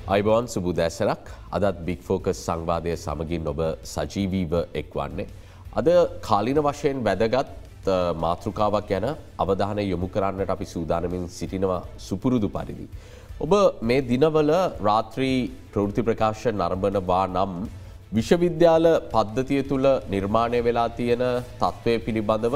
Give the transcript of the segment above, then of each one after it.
අයිබෝන් සුබුදෑසනක් අදත් බික් ෆෝකස් සංවාදය සමගින් ඔබ සජීවීව එක්වන්නේ. අද කාලින වශයෙන් වැදගත් මාතෘකාවක් ගැන අවධානය යොමු කරන්නට අපි සූදානමින් සිටිනවා සුපුරුදු පරිදි. ඔබ මේ දිනවල රාත්‍රී ප්‍රවෘත්ති ප්‍රකාශ නරඹනවා නම් විශ්වවිද්‍යාල පද්ධතිය තුළ නිර්මාණය වෙලා තියෙන තත්ත්වය පිළිබඳව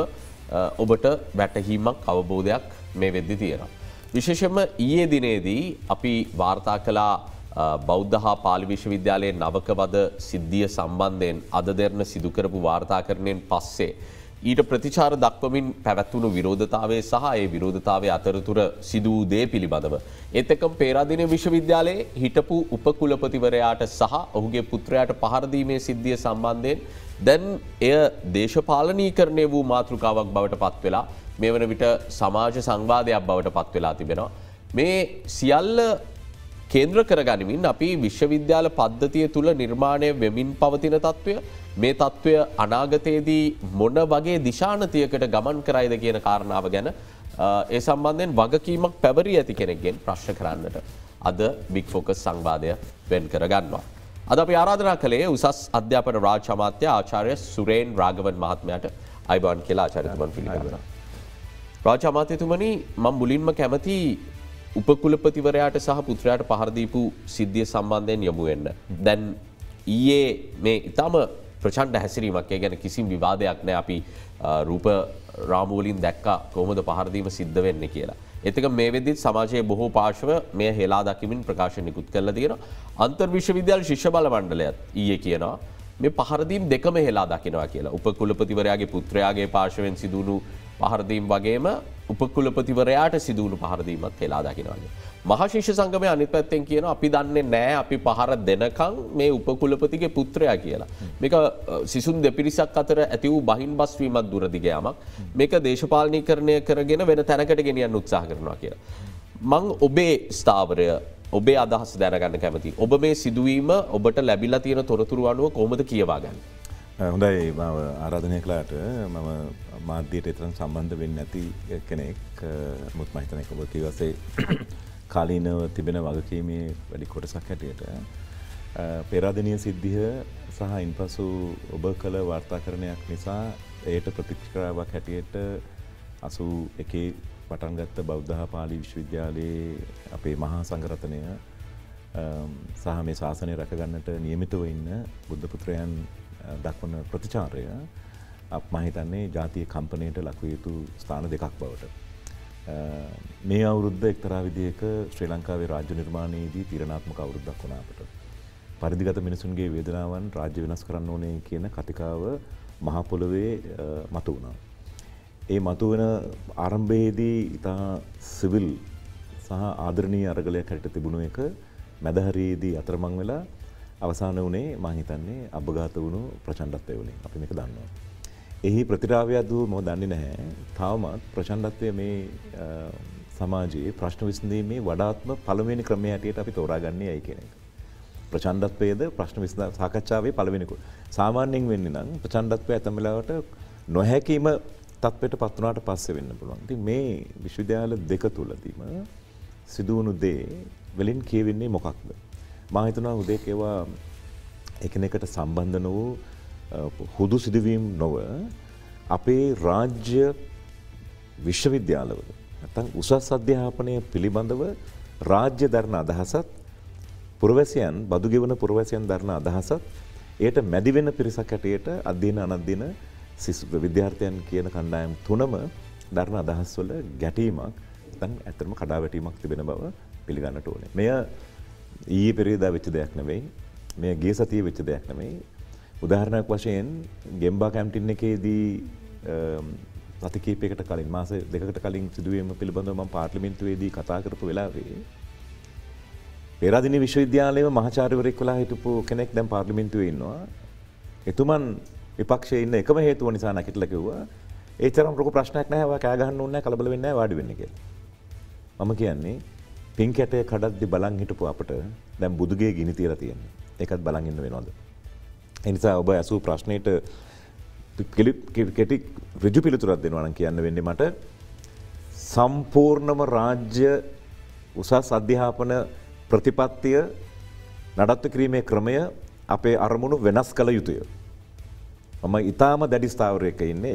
ඔබට වැටහීමක් අවබෝධයක් මේ වෙද්දි තියෙනවා. විශේෂයෙන්ම ඊයේ දිනේදී අපි වාර්තා කළා බෞද්ධ හා පාලි විශ්වවිද්‍යාලයේ නවකවද සිද්ධිය සම්බන්ධයෙන් අද දෙරණ සිදු කරපු වාර්තාකරණයෙන් පස්සේ ඊට ප්‍රතිචාර දක්වමින් පැවැත්වුණු විරෝධතාවය සහ ඒ විරෝධතාවය අතරතුර සිදු වූ දේ පිළිබඳව. ඒත් එක්කම පේරාදෙණිය විශ්වවිද්‍යාලයේ හිටපු උපකුලපතිවරයාට සහ ඔහුගේ පුත්‍රයාට පහර දීමේ සිද්ධිය සම්බන්ධයෙන් දැන් එය දේශපාලනීකරණය වූ මාතෘකාවක් බවට පත් වෙලා මේ වන විට සමාජ සංවාදයක් බවට පත් වෙලා තිබෙනවා. මේ සියල්ල කේන්ද්‍ර කරගනිමින් අපි විශ්වවිද්‍යාල පද්ධතිය තුළ නිර්මාණය වෙමින් පවතින තත්ත්වය මේ තත්ත්වය අනාගතයේදී මොන වගේ දිශානතියකට ගමන් කරයිද කියන කාරණාව ගැන ඒ සම්බන්ධයෙන් වගකීමක් පැවරී ඇති කෙනෙක්ගෙන් ප්‍රශ්න කරන්නට අද බික් ෆෝකස් සංවාදය වෙන් කරගන්නවා. අද අපි ආරාධනා කළේ උසස් අධ්‍යාපන රාජ්‍ය අමාත්‍ය ආචාර්ය සුරේන් රාඝවන් මහත්මයාට අයිබෝන් කියලා ආචාර්යතුමන් පිළිගන්නවා. රාජ්‍ය අමාත්‍යතුමනි මම මුලින්ම කැමති උපකුලපතිවරයාට සහ පුත්‍රයාට පහර දීපු සිද්ධිය සම්බන්ධයෙන් යොමු වෙන්න. දැන් ඊයේ මේ ඊටම ප්‍රචණ්ඩ හැසිරීමක් ඒ ගැන කිසිම විවාදයක් නැහැ. අපි රූප රාමු වලින් දැක්කා කොහොමද පහර දීම සිද්ධ වෙන්නේ කියලා. ඒත් එක මේ වෙද්දිත් සමාජයේ බොහෝ පාර්ශ්ව මේ හෙලා දකිමින් ප්‍රකාශන නිකුත් කරලා තියෙනවා. අන්තර් විශ්වවිද්‍යාල ශිෂ්‍ය බල මණ්ඩලයත් ඊයේ කියනවා මේ පහර දීම් දෙකම හෙලා දකිනවා කියලා. උපකුලපතිවරයාගේ පුත්‍රයාගේ පාර්ශවයෙන් සිදුණු පහරදීම් වගේම උපකුලපතිවරයාට සිදුවුණු පහරදීමත් හෙලා දකිනවාගේ. මහා ශිෂ්‍ය සංගමය අනිත් පැත්තෙන් කියනවා අපි දන්නේ නැහැ අපි පහර දෙනකන් මේ උපකුලපතිගේ පුත්‍රයා කියලා. මේක සිසුන් දෙපිරිසක් අතර ඇති වූ බහින් බස් වීමක් දුරදිග යාමක්. මේක දේශපාලනීකරණය කරගෙන වෙන තැනකට ගෙනියන්න උත්සාහ කරනවා කියලා. මං ඔබේ ස්ථාවරය ඔබේ අදහස් දැනගන්න කැමතියි. ඔබ මේ සිදුවීම ඔබට ලැබිලා තියෙන තොරතුරු අනුව කොහොමද කියවා ගන්නේ? හොඳයි මම ආරාධනය කළාට මම මාධ්‍යයට එතරම් සම්බන්ධ වෙන්නේ නැති කෙනෙක්. මුත් මම හිතන්නේ ඔබ කිව්වාසේ කාලීනව තිබෙන වගකීමේ වැඩි කොටසක් හැටියට පේරාදෙණිය සිද්ධිය සහ ඉන්පසු ඔබ කළ වාර්තාකරණයක් නිසා ඒට ප්‍රතික්‍රියාවක් හැටියට 81 පටන් ගත්ත බෞද්ධ හා පාලි විශ්වවිද්‍යාලයේ අපේ මහා සංඝරත්නය සහ මේ ශාසනය රැකගන්නට නියමිතව ඉන්න බුද්ධ පුත්‍රයන් දක්වන ප්‍රතිචාරය මම හිතන්නේ ජාතිය කම්පනයට ලක්විය යුතු ස්ථාන දෙකක් බවට. මේ අවුරුද්ද එක්තරා විදිහක ශ්‍රී ලංකාවේ රාජ්‍ය නිර්මාණයේදී තීරණාත්මක අවුරුද්දක් වුණා අපට. පරිදිගත මිනිසුන්ගේ වේදනාවන් රාජ්‍ය වෙනස් කරන්න ඕනේ කියන කතිකාව මහ පොළොවේ මතුවුණා. ඒ මතුවෙන ආරම්භයේදී ඉතා සිවිල් සහ ආදරණීය අරගලයක් හැටියට තිබුණු එක මැදහරියේදී අතරමං වෙලා අවසාන වුණේ මම හිතන්නේ අබ්බඝාත වුණු ප්‍රචණ්ඩත්වය වලින්. අපි මේක දන්නවා. එහි ප්‍රතිරාවයක් දුව මම දන්නේ නැහැ. තවමත් ප්‍රචණ්ඩත්වය මේ සමාජයේ ප්‍රශ්න විසඳීමේ වඩාත්ම පළවෙනි ක්‍රමය හැටියට අපි තෝරාගන්නේ ඇයි කියන එක. ප්‍රචණ්ඩත්වයේද ප්‍රශ්න විසඳ සාකච්ඡාවේ පළවෙනි කොට. සාමාන්‍යයෙන් වෙන්නේ නම් ප්‍රචණ්ඩත්වය ඇතම වෙලාවට නොහැකීම තත්ත්වයට පත් වුණාට පස්සේ වෙන්න පුළුවන්. ඉතින් මේ විශ්වවිද්‍යාල දෙක තුලදීම සිදුවුණු දේ වලින් කියවෙන්නේ මොකක්ද? මම හිතනවා උදේක ඒවා එකිනෙකට සම්බන්ධ වූ හුදු සිදුවීම් නොව අපේ රාජ්‍ය විශ්වවිද්‍යාලවල නැත්නම් උසස් අධ්‍යාපනය පිළිබඳව රාජ්‍ය දරන අදහසත් පුරවැසියන් බදු ගෙවන පුරවැසියන් දරන අදහසත් ඒට මැදි වෙන පිරිසක් හැටියට අධ්‍යයන අනධ්‍යයන විද්‍යාර්ථයන් කියන කණ්ඩායම් තුනම දරන අදහස් වල ගැටීමක් නැත්නම් ඇත්තටම කඩාවැටීමක් තිබෙන බව පිළිගන්නට ඕනේ. මෙය ඊයේ පෙරේදා වෙච්ච දෙයක් නෙවෙයි. මේ ගිය සතියේ වෙච්ච දෙයක් නෙවෙයි. උදාහරණයක් වශයෙන් ගෙම්බා කැම්ටින් එකේදී සති කිහිපයකට කලින් මාස දෙකකට කලින් සිදුවීම පිළිබඳව මම පාර්ලිමේන්තුවේදී කතා කරපු වෙලාවේ පේරාදෙණිය විශ්වවිද්‍යාලයේ මහාචාර්යවරයෙක් වෙලා හිටපු කෙනෙක් දැන් පාර්ලිමේන්තුවේ ඉන්නවා. එතුමන් විපක්ෂයේ ඉන්න එකම හේතුව නිසා නැකිටලා කිව්වා ඒ තරම් ලොකු ප්‍රශ්නයක් නැහැ. ඔයා කෑ ගහන්න ඕනේ නැහැ, කලබල වෙන්නේ නැහැ, වාඩි වෙන්න කියලා. මම කියන්නේ පින් කැටේ කඩද්දි බලන් හිටපු අපට දැන් බුදුගේ ගිනි තියලා තියෙනවා. ඒකත් බලන් ඉන්න වෙනවද? ඒ නිසා ඔබ අසූ ප්‍රශ්නෙට කෙටි ඍජු පිළිතුරක් දෙනවා නම් කියන්න වෙන්නේ මට සම්පූර්ණම රාජ්‍ය උසස් අධ්‍යාපන ප්‍රතිපත්තිය නඩත්තු කිරීමේ ක්‍රමය අපේ අරමුණු වෙනස් කළ යුතුය. මම ඉතාම දැඩි ස්ථාවරයක ඉන්නේ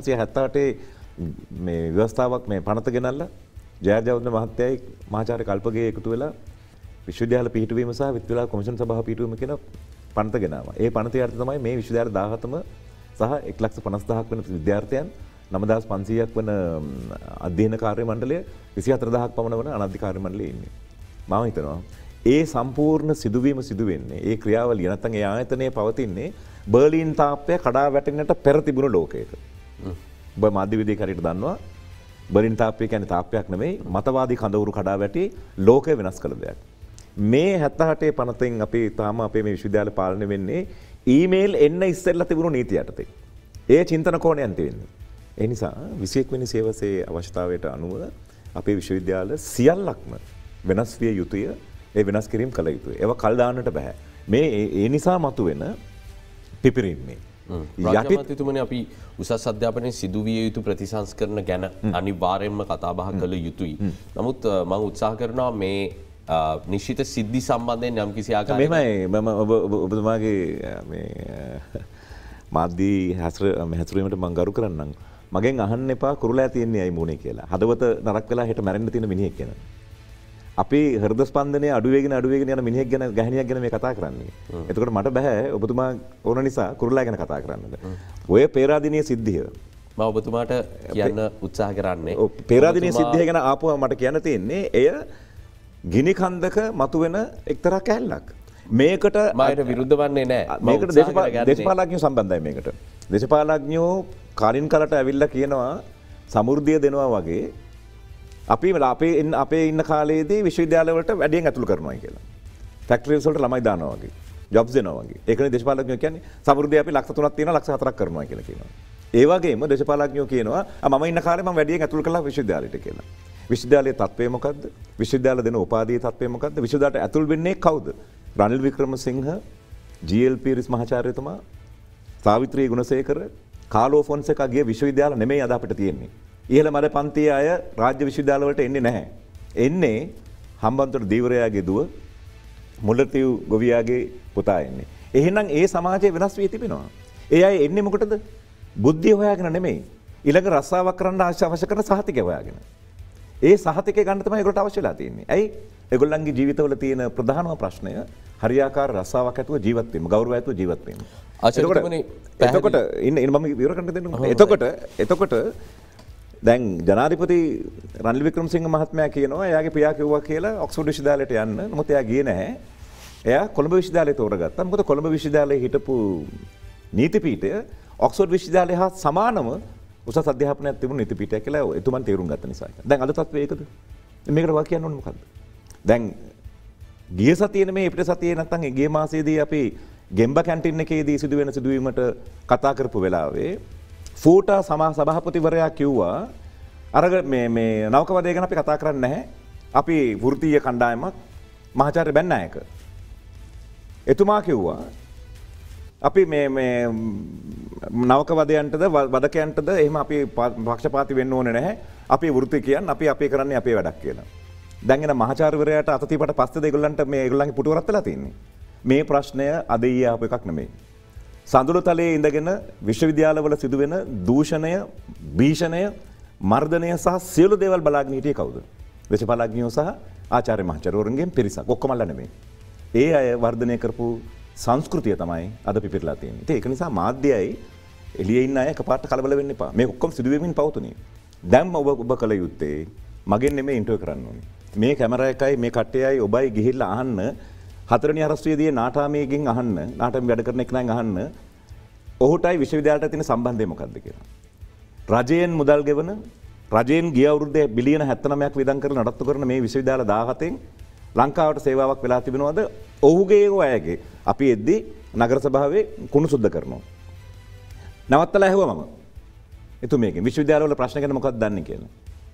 1978 මේ ව්‍යවස්ථාවක් මේ පනත ගෙනල්ලා ජයජවර්ධන මහත්තයයි මහාචාර්ය කල්පගේ එකතු වෙලා විශ්වවිද්‍යාල පිහිටුවීම සහ විද්‍යාල කොමිෂන් සභාව පිහිටුවීම කියන පනත ගෙනාවා. ඒ පනතේ අර්ථය තමයි මේ විශ්වවිද්‍යාල 17ම සහ 1,50,000ක් වෙන විද්‍යාර්ථයන් 9,500ක් වන අධ්‍යයන කාර්ය මණ්ඩලය 24,000ක් පමණ වන අනධිකාරී මණ්ඩලයේ ඉන්නේ. මම හිතනවා ඒ සම්පූර්ණ සිදුවීම සිදු වෙන්නේ ඒ ක්‍රියාවලිය නැත්නම් ඒ ආයතනයේ පවතින්නේ බර්ලින් තාප්පය කඩා වැටෙන්නට පෙර තිබුණු ලෝකයක. ඔබ මාධ්‍යවේදී කරියට දන්නවා බර්ලින් තාප්පය කියන්නේ තාප්පයක් නෙමෙයි මතවාදී කඳවුරු කඩා වැටි ලෝකය වෙනස් කළ දෙයක්. මේ 78 පනතෙන් අපි තාම අපේ මේ විශ්වවිද්‍යාල පාලනය වෙන්නේ ඊමේල් එන්න ඉස්සෙල්ලා තිබුණු නීතිය යටතේ. ඒ චින්තන කෝණයෙන් තියෙන්නේ. ඒ නිසා 21 වෙනි සේවසේ අවශ්‍යතාවයට අනුව අපේ විශ්වවිද්‍යාල සියල්ලක්ම වෙනස් විය යුතුය. ඒ වෙනස් කිරීම කළ යුතුයි. ඒවා කල් දාන්නට බෑ. මේ ඒ නිසා මතුවෙන පිපිරීම මේ. රාජ්‍යමන්ත්‍රීතුමනි අපි උසස් අධ්‍යාපනයේ සිදුවිය යුතු ප්‍රතිසංස්කරණ ගැන අනිවාර්යයෙන්ම කතා බහ කළ යුතුයි. නමුත් මම උත්සාහ කරනවා මේ නිශ්චිත සිද්ධි සම්බන්ධයෙන් යම්කිසි ආකාරයක මෙහෙමයි මම ඔබතුමාගේ මේ මාධ්‍ය හැසිරීමට මම ගරු කරන්නම්. මගෙන් අහන්න එපා කුරුලෑ තියන්නේ ඇයි මොනේ කියලා. හදවත නරක වෙලා හෙට මැරෙන්න තියෙන මිනිහෙක් කියන. අපි හෘද ස්පන්දනය අඩු වෙගෙන යන මිනිහෙක් ගැන ගැහණියක් ගැන මේ කතා කරන්නේ. එතකොට මට බෑ ඔබතුමා ඕන නිසා කුරුලෑ ගැන කතා කරන්නද. ඔය පේරාදෙණිය සිද්ධිය මම ඔබතුමාට කියන්න උත්සාහ කරන්නේ. පේරාදෙණිය සිද්ධිය ගැන ආපුවා මට කියන්න තියෙන්නේ එය ගිනි කන්දක මතුවෙන එක්තරා කැලලක්. මේකට මට විරුද්ධ වන්නේ නැහැ. මේකට දේශපාලඥයෝ සම්බන්ධයි මේකට. දේශපාලඥයෝ කාලින් කරට ඇවිල්ලා කියනවා සමෘද්ධිය දෙනවා වගේ අපි අපේ ඉන්න කාලයේදී විශ්වවිද්‍යාලවලට වැඩියෙන් ඇතුළු කරනවා කියලා. ෆැක්ටරිස් වලට ළමයි දානවා වගේ. ජොබ්ස් දෙනවා වගේ. ඒකනේ දේශපාලඥයෝ කියන්නේ සමෘද්ධිය අපි ලක්ෂ 3ක් තියෙනවා ලක්ෂ 4ක් කරනවා කියලා කියනවා. ඒ වගේම දේශපාලඥයෝ කියනවා මම ඉන්න කාලේ මම වැඩියෙන් ඇතුළු කළා විශ්වවිද්‍යාලයට කියලා. විශ්වවිද්‍යාලයේ තත්ත්වය මොකද්ද? විශ්වවිද්‍යාල දෙන උපාධියේ තත්ත්වය මොකද්ද? විශ්වවිද්‍යාලයට ඇතුළු වෙන්නේ කවුද? රනිල් වික්‍රමසිංහ, ජී.එල්. පීරිස් මහාචාර්යතුමා, සාවිත්‍රී ගුණසේකර, කාලෝ ෆොන්සේකා ගිය විශ්වවිද්‍යාල නෙමෙයි අද අපිට තියෙන්නේ. ඉහළ මඩ පන්තියේ අය රාජ්‍ය විශ්වවිද්‍යාල වලට එන්නේ නැහැ. එන්නේ හම්බන්තොට දීවරයාගේ දුව මුල්ලතිව් ගොවියාගේ පුතා එන්නේ. එහෙනම් ඒ සමාජය වෙනස් වී තිබෙනවා. ඒ අය එන්නේ මොකටද? බුද්ධිය හොයාගෙන නෙමෙයි. ඊළඟ රස්සාවක් කරන්න අවශ්‍ය කරන සහතිකය හොයාගෙන. ඒ සහතිකය ගන්න තමයි ඒගොල්ලන්ට අවශ්‍ය වෙලා තියෙන්නේ. ඇයි? ඒගොල්ලන්ගේ ජීවිතවල තියෙන ප්‍රධානම ප්‍රශ්නය හරියාකාර රස්සාවක් ඇතුව ජීවත් වීම, ගෞරවය ඇතුව ජීවත් වීම. එතකොට ඉන්න මම විවර කරන්න දෙන්න. එතකොට දැන් ජනාධිපති රනිල් වික්‍රමසිංහ මහත්මයා කියනවා එයාගේ පියා කිව්වා කියලා ඔක්ස්ෆර්ඩ් විශ්වවිද්‍යාලයට යන්න. නමුත් එයා ගියේ නැහැ. එයා කොළඹ විශ්වවිද්‍යාලය තෝරගත්තා. මොකද කොළඹ විශ්වවිද්‍යාලයේ හිටපු නීති පීඨය ඔක්ස්ෆර්ඩ් විශ්වවිද්‍යාලය හා සමානම උසස් අධ්‍යාපනයක් තිබුණු නීති පීඨයක් කියලා එතුමන් තේරුම් ගත්ත නිසා. දැන් අද තත්ත්වය ඒකද? මේකට වා කියන්න ඕනේ මොකද්ද? දැන් ගිය සතියේ නෙමෙයි පිට සතියේ නැත්තම් ගිය මාසයේදී අපි ගෙම්බ කැන්ටින් එකේදී සිදුවෙන සිදුවීමට කතා කරපු වෙලාවේ ෆූටා සභාපතිවරයා කිව්වා අර මේ නෞකවදය ගැන අපි කතා කරන්නේ නැහැ. අපි වෘත්තීය කණ්ඩායමක් මහාචාර්ය බැන්නායක. එතුමා කිව්වා අපි මේ නෞකවදයන්ටද වදකයන්ටද එහෙම අපි පක්ෂපාති වෙන්න ඕනේ නැහැ. අපි වෘත්තිකයන් අපි කරන්නේ අපේ වැඩක් කියලා. දැන් එන මහාචාර්යවරයාට අතතිපට පස්සේද ඒගොල්ලන්ට මේ ඒගොල්ලන්ගේ පුටුවරත් වෙලා තියෙන්නේ. මේ ප්‍රශ්නය අද ඊයේ ආපු එකක් නෙමෙයි. සඳුළු තලයේ ඉඳගෙන විශ්වවිද්‍යාලවල සිදුවෙන දූෂණය, භීෂණය, මර්ධනය සහ සියලු දේවල් බලාගෙන හිටියේ කවුද? දේශපාලඥයෝ සහ ආචාර්ය මහාචාර්යවරුන්ගෙන් පිරිසක්. ඔක්කොමලා නෙමෙයි. ඒ අය වර්ධනය කරපු සංස්කෘතිය තමයි අද පිපිරලා තියෙන්නේ. ඒක නිසා මාධ්‍යයයි එළියේ ඉන්න අය එකපාරට කලබල වෙන්න එපා. මේක ඔක්කොම සිදු වෙමින් පවතුනේ. දැන් ඔබ කළ යුත්තේ මගෙන් නෙමෙයි ඉන්ටර්වියු කරන්න ඕනේ. මේ කැමරා එකයි මේ කට්ටියයි ඔබයි ගිහිල්ලා අහන්න හතරවෙනි අරස්තුවේදී නාටාමේගෙන් අහන්න නාටාමේ වැඩ කරන එක නං අහන්න ඔහුටයි විශ්වවිද්‍යාලයට තියෙන සම්බන්ධය මොකක්ද කියලා. රජයෙන් මුදල් ගෙවන රජයෙන් ගිය අවුරුද්දේ බිලියන 79ක් වියදම් කරලා නඩත්තු කරන මේ විශ්වවිද්‍යාල 17න් ලංකාවට සේවාවක් වෙලා තිබෙනවද? ඔහුගේ අයගේ අපි එද්දි නගර සභාවේ කුණු සුද්ධ කරනවා. නවත්තලා ඇහුවා මම. එතුමියගෙන් විශ්වවිද්‍යාලවල ප්‍රශ්න ගැන මොකක්ද දන්නේ කියලා.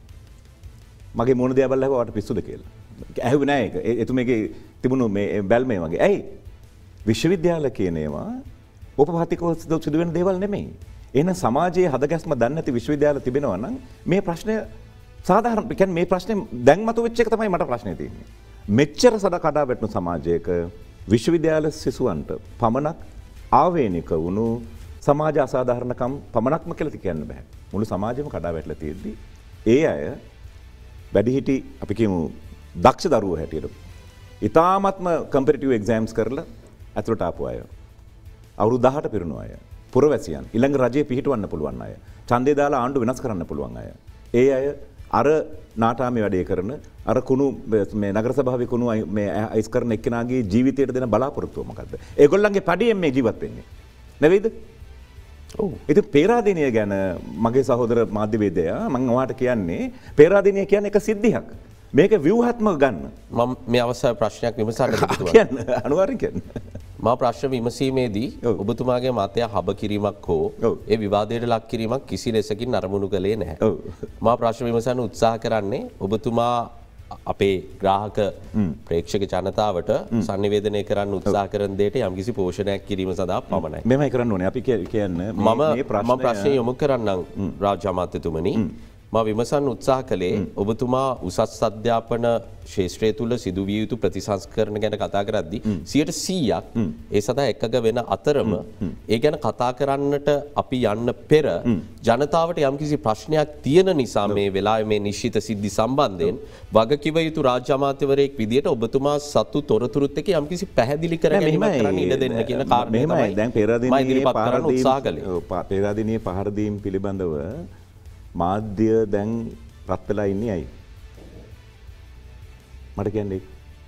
මගේ මොන දේ බලලා ඇහුවා වට පිස්සුද කියලා. ඇහුවේ නෑ ඒක. එතුමියගේ තිබුණු මේ බැල්මේ වගේ. ඇයි? විශ්වවිද්‍යාල කියන ඒවා උපපාතිකව සිදු වෙන දේවල් නෙමෙයි. එහෙනම් සමාජයේ හදගැස්ම දන්නේ නැති විශ්වවිද්‍යාල තිබෙනවා නම් මේ ප්‍රශ්නය සාධාරණ කියන්නේ මේ ප්‍රශ්නේ දැන් මතුවෙච්ච එක තමයි මට ප්‍රශ්නේ තියෙන්නේ. මෙච්චර සද කඩා වැටුණු සමාජයක විශ්වවිද්‍යාල සිසුවන්ට පමණක් ආවේනික වුණු සමාජ අසාධාරණකම් පමණක්ම කියලා කියන්න බෑ. මුළු සමාජෙම කඩා වැටලා තියෙද්දි ඒ අය වැඩිහිටි අපි කියමු දක්ෂ දරුවෝ හැටියට ඉතාමත්ම කම්පිටිටිව් එක්සෑම්ස් කරලා ඇතුළට ආපු අය. අවුරුදු 18 පිරුණු අය. පුරවැසියන් ඊළඟ රජයේ පිහිටවන්න පුළුවන් අය. ඡන්දය දාලා ආණ්ඩුව වෙනස් කරන්න පුළුවන් අය. ඒ අය අර නාටාමේ වැඩේ කරන අර කුණු මේ නගර සභාවේ කුණු මේ අයිස් කරන එක්කෙනාගේ ජීවිතයට දෙන බලාපොරොත්තුව මොකද්ද? ඒගොල්ලන්ගේ පඩියෙන් මේ ජීවත් වෙන්නේ. නෙවෙයිද? ඔව්. ඉතින් පේරාදෙනිය ගැන මගේ සහෝදර මාධ්‍යවේදයා මම ඔයාට කියන්නේ පේරාදෙනිය කියන්නේ එක සිද්ධියක්. මේක ව්‍යුහාත්මක ගන්න. මම මේ අවස්ථාවේ ප්‍රශ්නයක් විමසන්න හිතුවා. කියන්න අනිවාර්යෙන් කියන්න. මා ප්‍රශ්න විමසීමේදී ඔබතුමාගේ මතය හබ කිරීමක් හෝ ඒ විවාදයට ලක් කිරීමක් කිසි ලෙසකින් අරමුණු කළේ නැහැ. මා ප්‍රශ්න විමසන්න උත්සාහ කරන්නේ ඔබතුමා අපේ ග්‍රාහක ප්‍රේක්ෂක ජනතාවට sannivedanaya කරන්න උත්සාහ කරන දෙයට යම්කිසි පෝෂණයක් කිරීම සඳහා පමණයි. මෙමය කරන්න ඕනේ. අපි කියන්නේ මම ප්‍රශ්නය යොමු කරන්නම් රාජ්‍ය අමාත්‍යතුමනි. මා විමසන්න උත්සාහ කළේ ඔබතුමා උසස් අධ්‍යාපන ශේෂ්ත්‍රය තුළ සිදුවිය යුතු ප්‍රතිසංස්කරණ ගැන කතා කරද්දී 100%ක් ඒ සඳහා එකග වෙන අතරම ඒ ගැන කතා කරන්නට අපි යන්න පෙර ජනතාවට යම්කිසි ප්‍රශ්නයක් තියෙන නිසා මේ වෙලාවේ මේ නිශ්චිත සිද්ධි සම්බන්ධයෙන් වගකිව යුතු රාජ්‍ය අමාත්‍යවරයෙක් විදියට ඔබතුමා සතු තොරතුරුත් එක්ක යම්කිසි පැහැදිලි කර ගැනීමක් කරන්න ඉඩ දෙන්න කියන කාරණය තමයි දැන් පෙරදිනේ පහර දීම් පිළිබඳව මාධ්‍ය දැන් රත් වෙලා ඉන්නේ ඇයි? මට කියන්නේ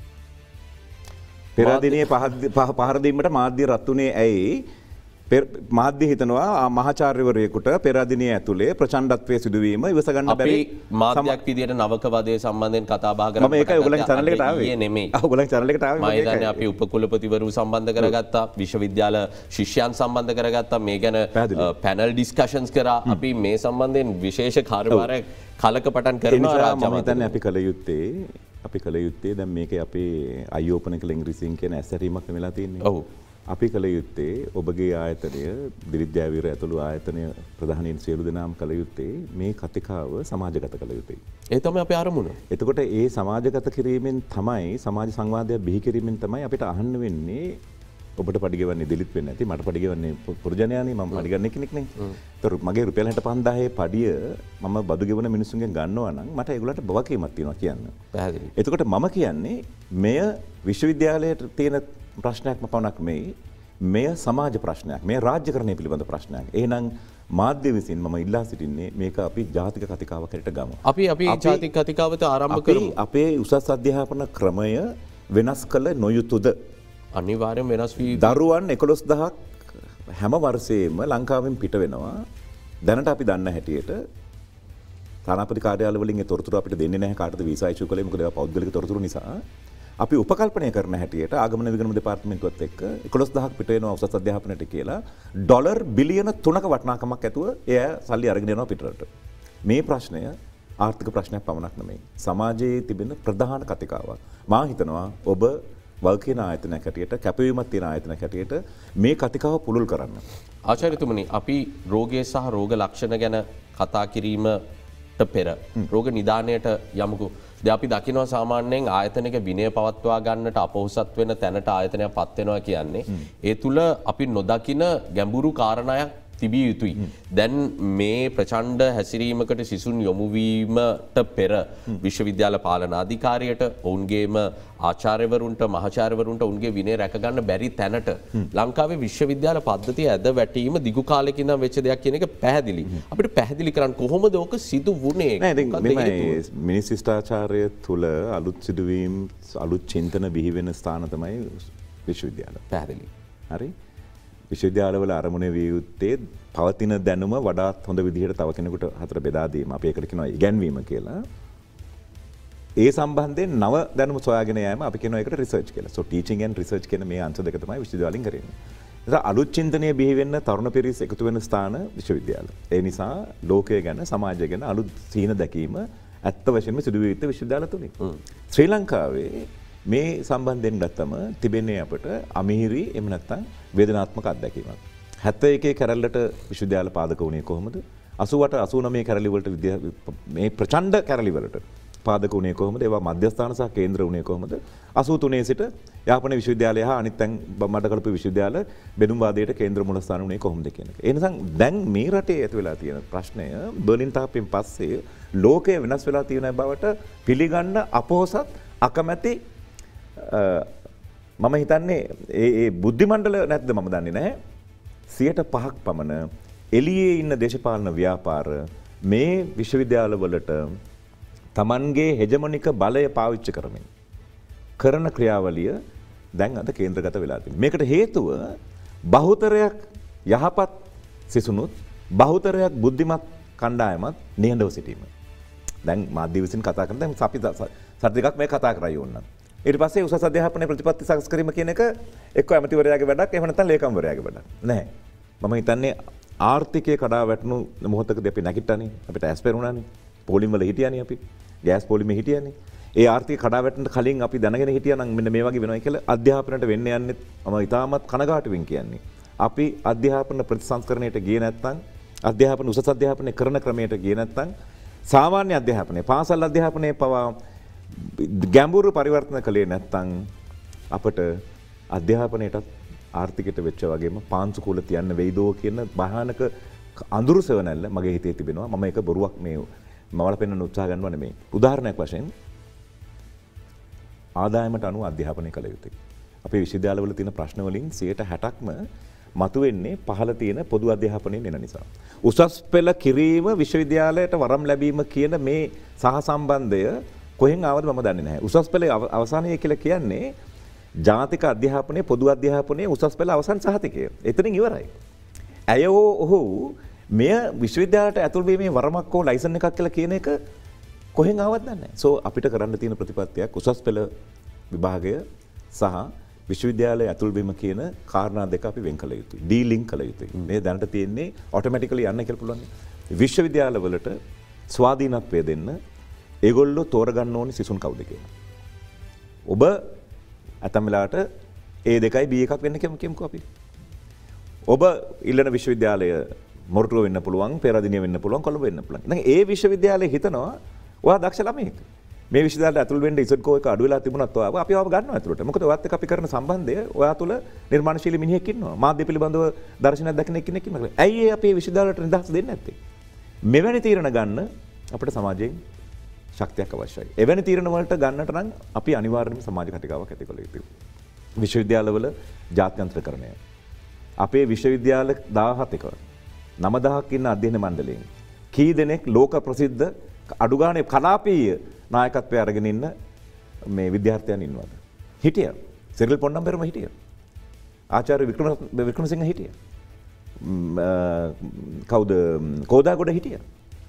පෙරදිනේ පහර දීමට මාධ්‍ය රත් උනේ ඇයි? මාධ්‍ය හිතනවා මහාචාර්යවරයෙකුට පෙරදිනේ ඇතුලේ ප්‍රචණ්ඩත්වයේ සිදුවීම ඉවස ගන්න බැරි මාධ්‍යයක් විදියට නවක වදේ සම්බන්ධයෙන් කතා බහ කරා. මම ඒකයි ඔයගොල්ලන් channel එකට ආවේ. නෙමෙයි. ඔයගොල්ලන් channel එකට ආවේ. මම හිතන්නේ අපි උපකුලපතිවරු සම්බන්ධ කරගත්තා, විශ්වවිද්‍යාල ශිෂ්‍යයන් සම්බන්ධ කරගත්තා, මේ ගැන පැනල් ඩිස්කෂන්ස් කරා. අපි මේ සම්බන්ධයෙන් විශේෂ කාර්යභාරයක් කලකපටන් කරනවා රාජ්‍ය අමාත්‍යතුමනි. අපි කල යුත්තේ දැන් මේකේ අපේ අයි ඕපන් එක ඉංග්‍රීසියෙන් කියන ඇසරීමක් වෙලා තියෙන්නේ. ඔව්. අපි කළ යුත්තේ ඔබගේ ආයතනය දිරිද්‍යාවීර ඇතුළු ආයතනය ප්‍රධානීන් සියලු දෙනාම කළ යුත්තේ මේ කතිකාව සමාජගත කළ යුතුයි. ඒ තමයි අපේ අරමුණ. එතකොට ඒ සමාජගත කිරීමෙන් තමයි සමාජ සංවාදයක් බිහි කිරීමෙන් තමයි අපිට අහන්න වෙන්නේ ඔබට පඩි ගෙවන්නේ දිලිත් වෙන්නේ නැති මට පඩි ගෙවන්නේ පුරුජනයානේ මම පඩි ගන්න කෙනෙක් නේ. ඒතර මගේ රුපියල් 65000 පඩිය මම බදු ගෙවන මිනිස්සුන්ගෙන් ගන්නවා නම් මට ඒගොල්ලන්ට බවකීමක් තියෙනවා කියන්න. පැහැදිලි. එතකොට මම කියන්නේ මෙය විශ්වවිද්‍යාලයට තියෙන ප්‍රශ්නයක්ම පමණක් මෙය සමාජ ප්‍රශ්නයක් මේ රාජ්‍යකරණය පිළිබඳ ප්‍රශ්නයක්. එහෙනම් මාධ්‍ය විසින් මම ඉල්ලා සිටින්නේ මේක අපි ජාතික කතිකාවක් හැටියට ගමු. අපි ජාතික කතිකාවත ආරම්භ කරමු. අපේ උසස් අධ්‍යාපන ක්‍රමය වෙනස් කළ නොයුතුද? අනිවාර්යෙන් වෙනස් වී දරුවන් 11000ක් හැම වර්ෂයේම ලංකාවෙන් පිට වෙනවා. දැනට අපි දන්න හැටියට තානාපති කාර්යාල වලින් ඒ තොරතුරු අපිට දෙන්නේ නැහැ කාටද වීසා ඉෂු කළේ මොකද ඒවා පෞද්ගලික තොරතුරු නිසා. අපි උපකල්පනය කරන හැටියට ආගමන විගණන දෙපාර්තමේන්තුවත් එක්ක 11000ක් පිට වෙනවා උසස් අධ්‍යාපනයට කියලා ඩොලර් බිලියන 3ක වටිනාකමක් ඇතුව එය සල්ලි අරගෙන යනවා පිටරට. මේ ප්‍රශ්නය ආර්ථික ප්‍රශ්නයක් පමණක් නෙමෙයි. සමාජයේ තිබෙන ප්‍රධාන කතිකාවක්. මා හිතනවා ඔබ වල්කින ආයතනයක් හැටියට කැපවීමක් තියෙන ආයතනයක් හැටියට මේ කතිකාව පුළුල් කරන්න. ආචාර්යතුමනි අපි රෝගය සහ රෝග ලක්ෂණ ගැන කතා කිරීමට පෙර රෝග නිදානයට යමුකෝ. දැන් අපි දකිනවා සාමාන්‍යයෙන් ආයතනයක විනය පවත්වා ගන්නට අපොහසත් වෙන තැනට ආයතනයක් පත් වෙනවා කියන්නේ ඒ තුල අපි නොදකින ගැඹුරු කාරණාවක් තිබිය යුතුයි. දැන් මේ ප්‍රචණ්ඩ හැසිරීමකට සිසුන් යොමු වීමට පෙර විශ්වවිද්‍යාල පාලන අධිකාරියට ඔවුන්ගේම ආචාර්යවරුන්ට මහාචාර්යවරුන්ට ඔවුන්ගේ විනය රැක ගන්න බැරි තැනට ලංකාවේ විශ්වවිද්‍යාල පද්ධතිය ඇද වැටීම දිගු කාලෙකින් ඉඳන් වෙච්ච දෙයක් කියන එක පැහැදිලි. අපිට පැහැදිලි කරන්න කොහොමද ඕක සිදු වුනේ? මිනිස් ශිෂ්ටාචාරය තුළ අලුත් සිදුවීම් අලුත් චින්තන බිහි වෙන ස්ථාන තමයි විශ්වවිද්‍යාල. පැහැදිලි. හරි. විශ්වවිද්‍යාලවල අරමුණ විය යුත්තේ පවතින දැනුම වඩාත් හොඳ විදිහට තව කෙනෙකුට හතර බෙදා දීම. අපි ඒකට කියනවා ඉගැන්වීම කියලා. ඒ සම්බන්ධයෙන් නව දැනුම සොයාගෙන යෑම අපි කියනවා ඒකට රිසර්ච් කියලා. So teaching and research කියන මේ අංශ දෙක තමයි විශ්වවිද්‍යාලෙන් කරන්නේ. ඒක අලුත් චින්තනයේ බිහි වෙන්න තරුණ පිරිස එකතු වෙන ස්ථාන විශ්වවිද්‍යාල. ඒ නිසා ලෝකය ගැන සමාජය ගැන අලුත් සීන දැකීම ඇත්ත වශයෙන්ම සිදු විය යුත්තේ විශ්වවිද්‍යාල තුලින්. ශ්‍රී ලංකාවේ මේ සම්බන්ධයෙන් ගත්තම තිබෙන්නේ අපට අමිහිරි එහෙම නැත්නම් වේදනාත්මක අත්දැකීමක්. 71 කැරල්ලට විශ්වවිද්‍යාල පාදක වුණේ කොහොමද? 88 89 කැරලි වලට මේ ප්‍රචණ්ඩ කැරලි වලට පාදක වුණේ කොහොමද? ඒවා මධ්‍යස්ථාන සහ කේන්ද්‍ර වුණේ කොහොමද? 83 සිට යාපන විශ්වවිද්‍යාලය හා අනිත් තැන් මඩකලපු විශ්වවිද්‍යාල බෙදුම්වාදයට කේන්ද්‍ර මූලස්ථාන වුණේ කොහොමද කියන එක. ඒ නිසා දැන් මේ රටේ ඇති වෙලා තියෙන ප්‍රශ්නය බර්ලින් තාප්පෙන් පස්සේ ලෝකය වෙනස් වෙලා තියෙන බවට පිළිගන්න අපොහසත් අකමැති මම හිතන්නේ ඒ බුද්ධි මණ්ඩල නැද්ද මම දන්නේ නැහැ. 5% පමණ එළියේ ඉන්න දේශපාලන ව්‍යාපාර මේ විශ්වවිද්‍යාලවලට තමන්ගේ හෙජමොනික බලය පාවිච්චි කරමින් කරන ක්‍රියාවලිය දැන් අද කේන්ද්‍රගත වෙලා තියෙනවා. මේකට හේතුව බහුතරයක් යහපත් සිසුනුත් බහුතරයක් බුද්ධිමත් කණ්ඩායමත් නිහඬව සිටීම. දැන් මාධ්‍ය විසින් කතා කරන දැන් අපි සත් දෙකක් මේ කතා කරා යෝන්නම්. ඊට පස්සේ උසස් අධ්‍යාපනයේ ප්‍රතිපත්ති සකස් කිරීම කියන එක එක්ක ඇමතිවරයාගේ වැඩක් එහෙම නැත්නම් ලේකම්වරයාගේ වැඩක්. නැහැ. මම හිතන්නේ ආර්ථිකයේ කඩා වැටුණු මොහොතකදී අපි නැගිට්ටානේ. අපිට ඇස් පෙරුණානේ. පොලිම් වල හිටියානේ අපි. ගෑස් පොලිමේ හිටියානේ. ඒ ආර්ථික කඩා වැටෙන්න කලින් අපි දැනගෙන හිටියා නම් මෙන්න මේ වගේ වෙනවා කියලා අධ්‍යාපනයට වෙන්න යන්නේ මම ඉතාමත් කනගාටුවෙන් කියන්නේ. අපි අධ්‍යාපන ප්‍රතිසංස්කරණයට ගියේ නැත්නම් අධ්‍යාපන උසස් අධ්‍යාපනය කරන ක්‍රමයට ගියේ නැත්නම් සාමාන්‍ය අධ්‍යාපනයේ පාසල් අධ්‍යාපනයේ පවා ගැඹුරු පරිවර්තන කළේ නැත්නම් අපට අධ්‍යාපනයටත් ආර්ථිකයට වෙච්ච වගේම පාංශු කුල තියන්න වෙයිදෝ කියන භයානක අඳුරු සෙවණැල්ල මගේ හිතේ තිබෙනවා. මම ඒක බොරුවක් මේ මවල පෙන්වන්න උත්සාහ ගන්නවා නෙමෙයි. උදාහරණයක් වශයෙන් ආදායමට අනුව අධ්‍යාපනය කළ යුතුයි. අපේ විශ්වවිද්‍යාලවල තියෙන ප්‍රශ්න වලින් 60%ක්ම මතුවෙන්නේ පහළ තියෙන පොදු අධ්‍යාපනයෙන් එන නිසා. උසස් පෙළ කිරීම විශ්වවිද්‍යාලයට වරම් ලැබීම කියන මේ සහසම්බන්ධය කොහෙන් ආවද මම දන්නේ නැහැ. උසස් පෙළ අවසානයේ කියලා කියන්නේ ජාතික අධ්‍යාපනයේ පොදු අධ්‍යාපනයේ උසස් පෙළ අවසන් සහතිකය. එතනින් ඉවරයි. ඇය ඔහු මෙය විශ්වවිද්‍යාලයට ඇතුල් වීමේ වරමක් හෝ ලයිසන් එකක් කියලා කියන එක කොහෙන් ආවද දන්නේ නැහැ. සෝ අපිට කරන්න තියෙන ප්‍රතිපත්තියක් උසස් පෙළ විභාගය සහ විශ්වවිද්‍යාලය ඇතුල් වීම කියන කාරණා දෙක අපි වෙන් කළ යුතුයි. ඩීලින්ක් කළ යුතුයි. මේ දැනට තියෙන්නේ ඔටෝමැටිකලි යන්න කියලා පුළුවන්. විශ්වවිද්‍යාලවලට ස්වාධීනත්වය දෙන්න ඒගොල්ලෝ තෝරගන්න ඕනේ සිසුන් කවුද කියලා. ඔබ ඇතම් වෙලාවට A2යි B1ක් වෙන්න කියමුකෝ අපි. ඔබ ඉල්ලන විශ්වවිද්‍යාලය මොරටුව වෙන්න පුළුවන්, පෙරදිනිය වෙන්න පුළුවන්, කොළඹ වෙන්න පුළුවන්. දැන් ඒ විශ්වවිද්‍යාලයේ හිතනවා ඔයා දක්ෂ ළමයෙක්. මේ විශ්වවිද්‍යාලයට ඇතුල් වෙන්න ඉසඩ්කෝ එක අඩු වෙලා තිබුණත් ඔයාව අපි ගන්නවා ඇතුළට. මොකද ඔයත් එක්ක අපි කරන සම්බන්ධය ඔයා තුළ නිර්මාණශීලී මිනිහෙක් ඉන්නවා. මාධ්‍ය පිළිබඳව දර්ශනයක් දකින්න කෙනෙක් ඉන්නවා. ඇයි ඒ අපේ විශ්වවිද්‍යාලයට නිදහස දෙන්නේ නැත්තේ? මෙවැනි තීරණ ගන්න අපිට සමාජයෙන් ශක්තියක් අවශ්‍යයි. එවැනි තීරණ වලට ගන්නට නම් අපි අනිවාර්යයෙන්ම සමාජ කතිකාවක් ඇති කළ යුතුයි. විශ්වවිද්‍යාලවල ජාත්‍යන්තරකරණය. අපේ විශ්වවිද්‍යාල 17ක 9000ක් ඉන්න අධ්‍යයන මණ්ඩලයෙන් කී දෙනෙක් ලෝක ප්‍රසිද්ධ අඩුගානේ කලාපීය නායකත්වය අරගෙන ඉන්න මේ විද්‍යාර්ථයන් ඉන්නවද? හිටියා. සිරිල් පොන්නම්බෙරම හිටියා. ආචාර්ය වික්‍රමසිංහ හිටියා. කවුද කෝදාගොඩ හිටියා.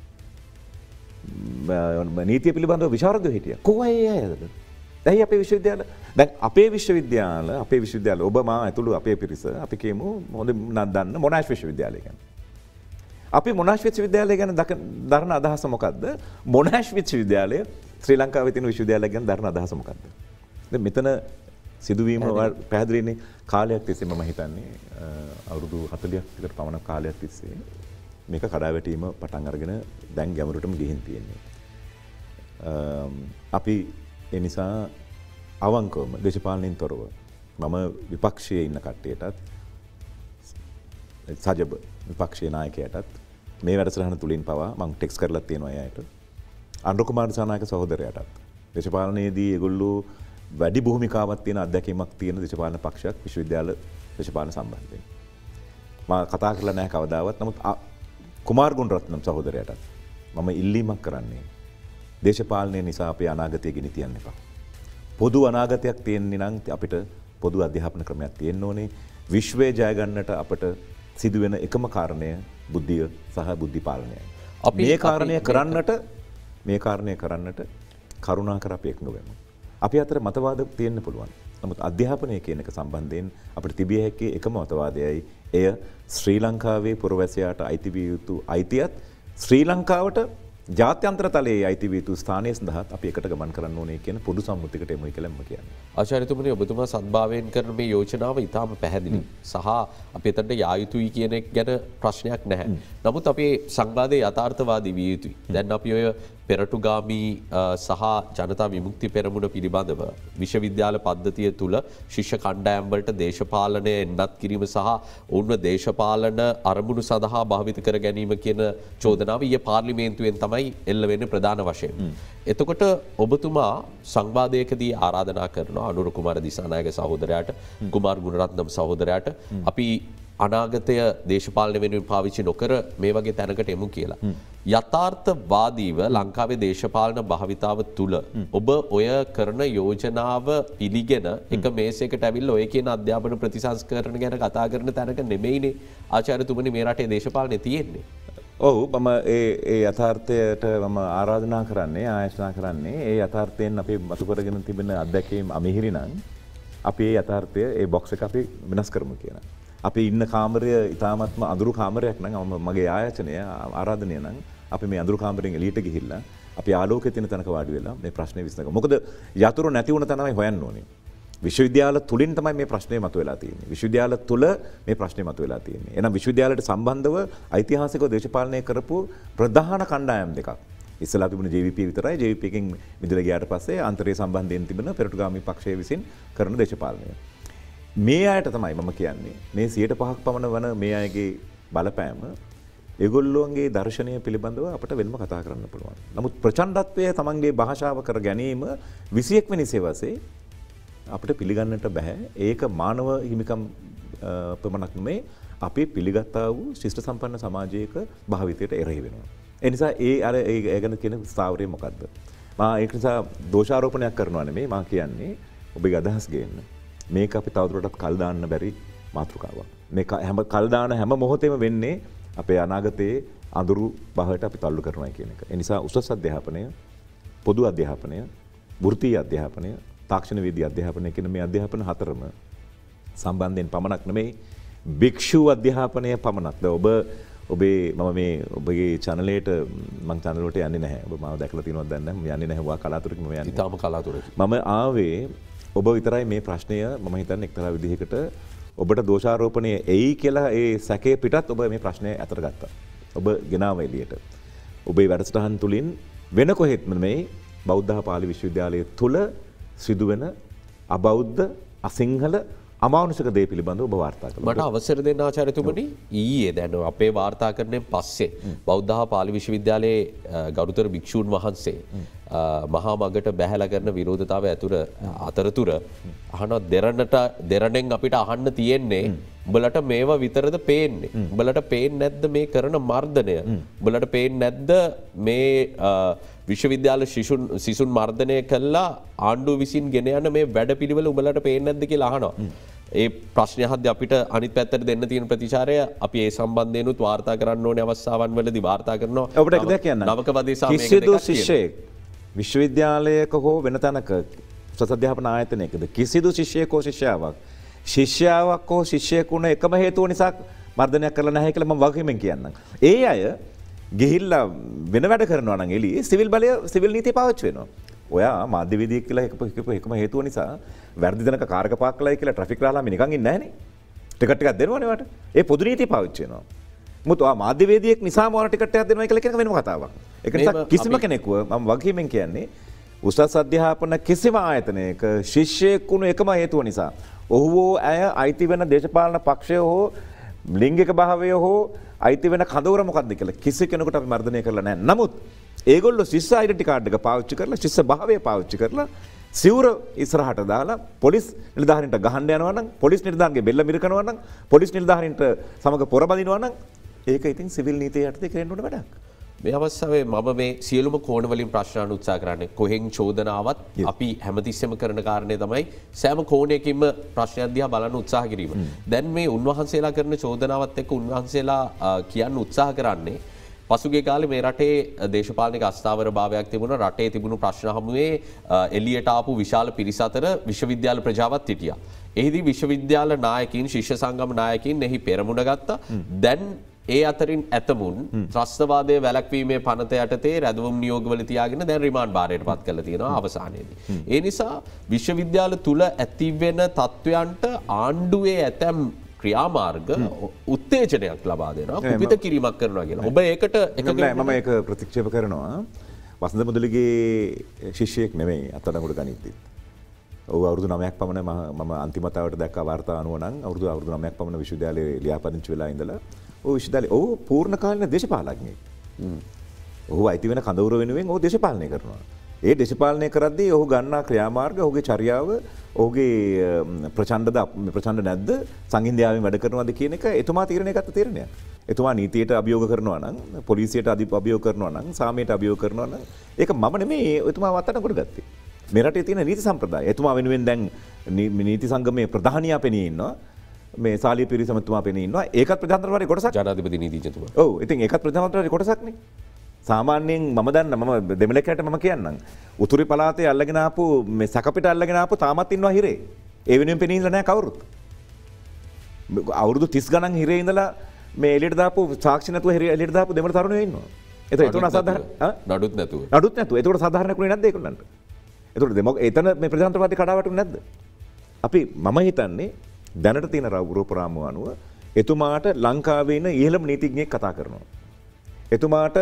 නීතිය පිළිබඳව විශාරදයෝ හිටියා. කොහේ අයද? ඇයි අපේ විශ්වවිද්‍යාල? දැන් අපේ විශ්වවිද්‍යාල ඔබ මා ඇතුළු අපේ පිරිස අපි කියමු හොඳ දන්න මොනාෂ් විශ්වවිද්‍යාලය ගැන. අපි මොනාෂ් විශ්වවිද්‍යාලය ගැන දරන අදහස මොකද්ද? මොනාෂ් විශ්වවිද්‍යාලය ශ්‍රී ලංකාවේ තියෙන විශ්වවිද්‍යාලය ගැන දරන අදහස මොකද්ද? දැන් මෙතන සිදුවීම පැහැදිලිනේ කාලයක් තිස්සේ මම හිතන්නේ අවුරුදු 40ක් විතර පමණ කාලයක් තිස්සේ මේක කඩාවැටීම පටන් අරගෙන දැන් ගැඹුරටම ගිහින් තියෙන්නේ. අපි ඒ නිසා අවංකවම දේශපාලනින් තොරව මම විපක්ෂයේ ඉන්න කට්ටියටත් සජබ විපක්ෂයේ නායකයටත් මේ වැඩසටහන තුලින් පවා මම ටෙක්ස්ට් කරලා තියෙනවා එයාට. අනුර කුමාර දිසානායක සහෝදරයාටත් දේශපාලනයේදී ඒගොල්ලෝ වැඩි භූමිකාවක් තියෙන අත්දැකීමක් තියෙන දේශපාලන පක්ෂයක් විශ්වවිද්‍යාල දේශපාලන සම්බන්ධයෙන්. මම කතා කරලා නැහැ කවදාවත්. නමුත් කුමාර් ගුණරත්නම් සහෝදරයාටත් මම ඉල්ලීමක් කරන්නේ දේශපාලනය නිසා අපේ අනාගතය ගෙන තියන්න එපා. පොදු අනාගතයක් තියෙන්නේ නම් අපිට පොදු අධ්‍යාපන ක්‍රමයක් තියෙන්න ඕනේ. විශ්වයේ ජය ගන්නට අපට සිදුවෙන එකම කාරණය බුද්ධිය සහ බුද්ධි පාලනයයි. මේ කාරණය කරන්නට කරුණාකර අපි එකඟ වෙමු. අපි අතර මතවාද තියෙන්න පුළුවන්. නමුත් අධ්‍යාපනය කියන එක සම්බන්ධයෙන් අපිට තිබිය හැකි එකම මතවාදයයි එය ශ්‍රී ලංකාවේ පුරවැසියාට අයිති විය යුතු අයිතියත් ශ්‍රී ලංකාවට ජාත්‍යන්තර තලයේ අයිති විය යුතු ස්ථානය සඳහා අපි එකට ගමන් කරන්න ඕනේ කියන පොදු සම්මුතියකට එමුයි කියලා මම කියන්නේ. ආචාර්යතුමනි ඔබතුමා සත්භාවයෙන් කරන මේ යෝජනාව ඉතාම පැහැදිලි. සහ අපි එතනට යා යුතුයි කියන එක ගැන ප්‍රශ්නයක් නැහැ. නමුත් අපේ සංවාදයේ යථාර්ථවාදී විය යුතුයි. දැන් අපි ඔය පෙරටුගාමී සහ ජනතා විමුක්ති පෙරමුණ පිළිබඳව විශ්වවිද්‍යාල පද්ධතිය තුළ ශිෂ්‍ය කණ්ඩායම්වලට දේශපාලනය එන්නත් කිරීම සහ ඔවුන්ව දේශපාලන අරමුණු සඳහා භාවිත කර ගැනීම කියන චෝදනාව ඊයේ පාර්ලිමේන්තුවෙන් තමයි එල්ල වෙන්නේ ප්‍රධාන වශයෙන්. එතකොට ඔබතුමා සංවාදයකදී ආරාධනා කරනවා අනුර කුමාර දිසානායක සහෝදරයාට කුමාර් ගුණරත්නම් සහෝදරයාට අපි අනාගතය දේශපාලන වෙනුවෙන් පාවිච්චි නොකර මේ වගේ තැනකට එමු කියලා. යථාර්ථවාදීව ලංකාවේ දේශපාලන භාවිතාව තුළ ඔබ ඔය කරන යෝජනාව පිළිගෙන එක මේසයකට ඇවිල්ලා ඔය කියන අධ්‍යාපන ප්‍රතිසංස්කරණ ගැන කතා කරන තැනක නෙමෙයිනේ ආචාර්යතුමනි මේ රටේ දේශපාලනේ තියෙන්නේ. ඔව් මම ඒ යථාර්ථයට මම ආරාධනා කරන්නේ ආයෝජනා කරන්නේ ඒ යථාර්ථයෙන් අපි මතු කරගෙන තිබෙන අත්දැකීම් අමිහිරි නම් අපි ඒ යථාර්ථය ඒ බොක්ස් එක අපි වෙනස් කරමු කියලා. අපි ඉන්න කාමරය ඉතාමත්ම අඳුරු කාමරයක් නම් මගේ ආයතනය ආරාධනය නම් අපි මේ අඳුරු කාමරයෙන් එළියට ගිහිල්ලා අපි ආලෝකයේ තියෙන තැනක වාඩි වෙලා මේ ප්‍රශ්නේ විසඳගමු. මොකද යතුරු නැති වුණ තැනමයි හොයන්න ඕනේ. විශ්වවිද්‍යාල තුලින් තමයි මේ ප්‍රශ්නේ මතුවලා තියෙන්නේ. විශ්වවිද්‍යාල තුල මේ ප්‍රශ්නේ මතුවලා තියෙන්නේ. එහෙනම් විශ්වවිද්‍යාලයට සම්බන්ධව ඓතිහාසිකව දේශපාලනය කරපු ප්‍රධාන කණ්ඩායම් දෙකක්. ඉස්සලා තිබුණ JVP විතරයි. JVP එකෙන් මිදලා ගියාට පස්සේ ආන්තරේ සම්බන්ධයෙන් තිබෙන පෙරටුගාමී පක්ෂය විසින් කරන දේශපාලනය. මේ අයට තමයි මම කියන්නේ මේ 105ක් පමණ වන මේ අයගේ බලපෑම ඒගොල්ලෝන්ගේ දර්ශනය පිළිබඳව අපට වෙනම කතා කරන්න පුළුවන්. නමුත් ප්‍රචණ්ඩත්වය තමන්ගේ භාෂාව කර ගැනීම 21 වෙනි සෙවසේ අපිට පිළිගන්නට බෑ. ඒක මානව හිමිකම් පමණක් නෙමේ අපි පිළිගත්තා වූ ශිෂ්ට සම්පන්න සමාජයක භාවිතයට එරෙහි වෙනවා. ඒ නිසා ඒ ගැන කියන ස්ථාවරය මොකද්ද? මා ඒක නිසා දෝෂාරෝපණයක් කරනවා නෙමේ මා කියන්නේ ඔබගේ අදහස් ගේන්න. මේක අපි තවදුරටත් කල් දාන්න බැරි මාතෘකාවක්. මේක කල් දාන හැම මොහොතේම වෙන්නේ අපේ අනාගතයේ අඳුරු බහට අපි තල්ලු කරනවා කියන එක. ඒ නිසා උසස් අධ්‍යාපනය, පොදු අධ්‍යාපනය, වෘත්තීය අධ්‍යාපනය, තාක්ෂණ වේදී අධ්‍යාපනය කියන මේ අධ්‍යාපන හතරම සම්බන්ධයෙන් පමණක් නෙමෙයි භික්ෂු අධ්‍යාපනය පමණක්. ඔබේ මම මේ ඔබගේ channelයට මම channel වලට යන්නේ නැහැ. ඔබ මාව දැකලා තියෙනවද දන්නේ නැහැ. මම යන්නේ නැහැ. වා කලාතුරකින් මම යන්නේ. ඊටාම කලාතුරකින්. මම ආවේ ඔබ විතරයි මේ ප්‍රශ්නය මම හිතන්නේ එක්තරා විදිහකට ඔබට දෝෂාරෝපණය එයි කියලා ඒ සැකේ පිටත් ඔබ මේ ප්‍රශ්නය අතට ගත්තා. ඔබ ගෙනාව එළියට. ඔබේ වැඩසටහන් තුලින් වෙන කොහෙත්ම මේ බෞද්ධ පාලි විශ්වවිද්‍යාලය තුල සිදුවෙන අබෞද්ධ අසිංහල අමානුෂික දේ පිළිබඳව ඔබ වාර්තා කළා. මට අවසර දෙන්න ආචාර්යතුමනි ඊයේ දැන් අපේ වාර්තාකරණයෙන් පස්සේ බෞද්ධ පාලි විශ්වවිද්‍යාලයේ ගරුතර භික්ෂූන් වහන්සේ මහා මගට බැහැලා කරන විරෝධතාවය අතරතුර අහන දෙරණෙන් අපිට අහන්න තියෙන්නේ උඹලට මේවා විතරද පේන්නේ? උඹලට පේන්නේ නැද්ද මේ කරන මර්ධනය? උඹලට පේන්නේ නැද්ද මේ විශ්වවිද්‍යාල සිසුන් මර්ධනය කළා ආණ්ඩුව විසින් ගෙන යන මේ වැඩපිළිවෙල උඹලට පේන්නේ නැද්ද කියලා අහනවා. ඒ ප්‍රශ්නය අහද්දී අපිට අනිත් පැත්තට දෙන්න තියෙන ප්‍රතිචාරය අපි ඒ සම්බන්ධයෙන්ුත් වාර්තා කරන්න ඕනේ අවස්ථාවන් වලදී වාර්තා කරනවා. ඔබට එක දෙයක් කියන්න. නවක වදේසා මේක කිසිදු ශිෂ්‍යයෙක් විශ්වවිද්‍යාලයක හෝ වෙන තැනක උසස් අධ්‍යාපන ආයතනයකද කිසිදු ශිෂ්‍යයෙක් හෝ ශිෂ්‍යාවක් හෝ ශිෂ්‍යයෙකුට එකම හේතුව නිසා මර්ධනයක් කරලා නැහැ කියලා මම වගකීමෙන් කියන්නම්. ඒ අය ගිහිල්ලා වෙන වැඩ කරනවා නම් එළියේ සිවිල් නීතිය පාවිච්චි වෙනවා. ඔයා මාධ්‍යවේදියෙක් කියලා එකම හේතුව නිසා වැරදි දෙනක කාර්ක පාක් කළයි කියලා ට්‍රැෆික් රාලාම නිකන් ඉන්නේ නැහනේ. ටිකට් එකක් දෙනවනේ වට. ඒ පොදු නීතිය පාවිච්චි වෙනවා. මුත් ඔයා මාධ්‍යවේදියෙක් නිසාම ඔයාලා ටිකට් එකක් දෙනවා කියලා කියන වෙනම කතාවක්. ඒක නිසා කිසිම කෙනෙකුව මම වගකීමෙන් කියන්නේ උසස් අධ්‍යාපන කිසිම ආයතනයක ශිෂ්‍යයෙකුණු එකම හේතුව නිසා ඔහු ඇය අයිති වෙන දේශපාලන පක්ෂය හෝ ලිංගික භාවය හෝ අයිති වෙන කඳවුර මොකක්ද කියලා කිසි කෙනෙකුට අපි මර්ධනය කරලා නැහැ. නමුත් ඒගොල්ලෝ ශිෂ්‍ය ඩෙන්ටිටි කාඩ් එක පාවිච්චි කරලා ශිෂ්‍ය භාවය පාවිච්චි කරලා සිවුර ඉස්සරහට දාලා පොලිස් නිලධාරීන්ට ගහන්න යනවා නම් පොලිස් නිලධාරීන්ගේ බෙල්ල මිරිකනවා නම් පොලිස් නිලධාරීන්ට සමග පොරබදිනවා නම් ඒක ඉතින් සිවිල් නීතිය යටතේ කරන්න ඕන වැඩක්. මේ අවස්ථාවේ මම මේ සියලුම කෝණ වලින් ප්‍රශ්න අහන්න උත්සාහ කරන්නේ කොහෙන් චෝදනාවත් අපි හැමතිස්සෙම කරන කාරණේ තමයි සෑම කෝණයකින්ම ප්‍රශ්නයක් දිහා බලන්න උත්සාහ කිරීම. දැන් මේ උන්වහන්සේලා කරන චෝදනාවත් එක්ක උන්වහන්සේලා කියන්න උත්සාහ කරන්නේ පසුගිය කාලේ මේ රටේ දේශපාලනික අස්ථාවර භාවයක් තිබුණා. රටේ තිබුණු ප්‍රශ්න හමුවේ එළියට ආපු විශාල පිරිස අතර විශ්වවිද්‍යාල ප්‍රජාවත් හිටියා. එහිදී විශ්වවිද්‍යාල නායකින් ශිෂ්‍ය සංගම නායකින් එහි පෙරමුණ ගත්තා. දැන් ඒ අතරින් ඇතමුන් ත්‍රස්තවාදය වැළැක්වීමේ පනත යටතේ රැඳවුම් නියෝගවල තියාගෙන දැන් රිමාන්ඩ් භාරයට පත් කරලා තියෙනවා අවසානයේදී. ඒ නිසා විශ්වවිද්‍යාල තුල ඇතිවෙන තත්වයන්ට ආණ්ඩුවේ ඇතැම් ක්‍රියාමාර්ග උත්තේජනයක් ලබා දෙනවා. කුපිත කිරීමක් කරනවා කියලා. ඔබ ඒකට එකඟ නැහැ? මම ඒක ප්‍රතික්ෂේප කරනවා. වසන්ත මුදලිගේ ශිෂ්‍යයෙක් නෙමෙයි අත්අඩංගුවට ගනිද්දී. ඔහු අවුරුදු 9ක් පමණ මම අන්තිමතාවට දැක්කා වාර්තා අනුව නම් අවුරුදු 9ක් පමණ විශ්වවිද්‍යාලයේ ලියාපදිංචි වෙලා ඉඳලා ඔහු පූර්ණ කාලීන දේශපාලඥයෙක්. ඔහු අයිති වෙන කඳවුර වෙනුවෙන් ඔහු දේශපාලනය කරනවා. ඒ දේශපාලනය කරද්දී ඔහු ගන්නා ක්‍රියාමාර්ග, ඔහුගේ චර්යාව, ඔහුගේ ප්‍රචණ්ඩ නැද්ද, සංහිඳියාවෙන් වැඩ කරනවද කියන එක එතුමා තීරණය ගත්ත තීරණයක්. එතුමා නීතියට අභියෝග කරනවා නම්, පොලිසියට අභියෝග කරනවා නම්, සාමයට අභියෝග කරනවා නම් ඒක මම නෙමෙයි එතුමා වත්තනකොට ගත්තේ. මේ රටේ තියෙන නීති සම්ප්‍රදාය. එතුමා වෙනුවෙන් දැන් නීති සංගමයේ ප්‍රධානියා පෙනී ඉන්නවා. මේ සාලිය පිරිසමතුමා පෙනී ඉන්නවා. ඒකත් ප්‍රධානතරවාදී කොටසක්. ජනාධිපති නීතිඥතුමා. ඔව්. ඉතින් ඒකත් ප්‍රධානතරවාදී කොටසක්නේ. සාමාන්‍යයෙන් මම දන්න මම දෙමළකයට මම කියන්නම්. උතුරු පළාතේ අල්ලගෙන ආපු මේ සැකපිට අල්ලගෙන ආපු තාමත් ඉන්නවා හිරේ. ඒ වෙනුවෙන් පෙනී ඉඳලා නැහැ කවුරුත්. අවුරුදු 30 ගණන් හිරේ ඉඳලා මේ එළියට දාපු සාක්ෂි නැතුව එළියට දාපු දෙමළ තරුණයෝ ඉන්නවා. ඒතන අසාධාරණ නඩුත් නැතුව. නඩුත් නැතුව. ඒකට සාධාරණකුනේ නැද්ද ඒගොල්ලන්ට? ඒකට එතන මේ ප්‍රධානතරවාදී කඩාවැටුනේ නැද්ද? අපි මම හිතන්නේ දැනට තියෙන රූපරාමුව අනුව එතුමාට ලංකාවේ ඉන්න ඉහළම නීතිඥයෙක් කතා කරනවා. එතුමාට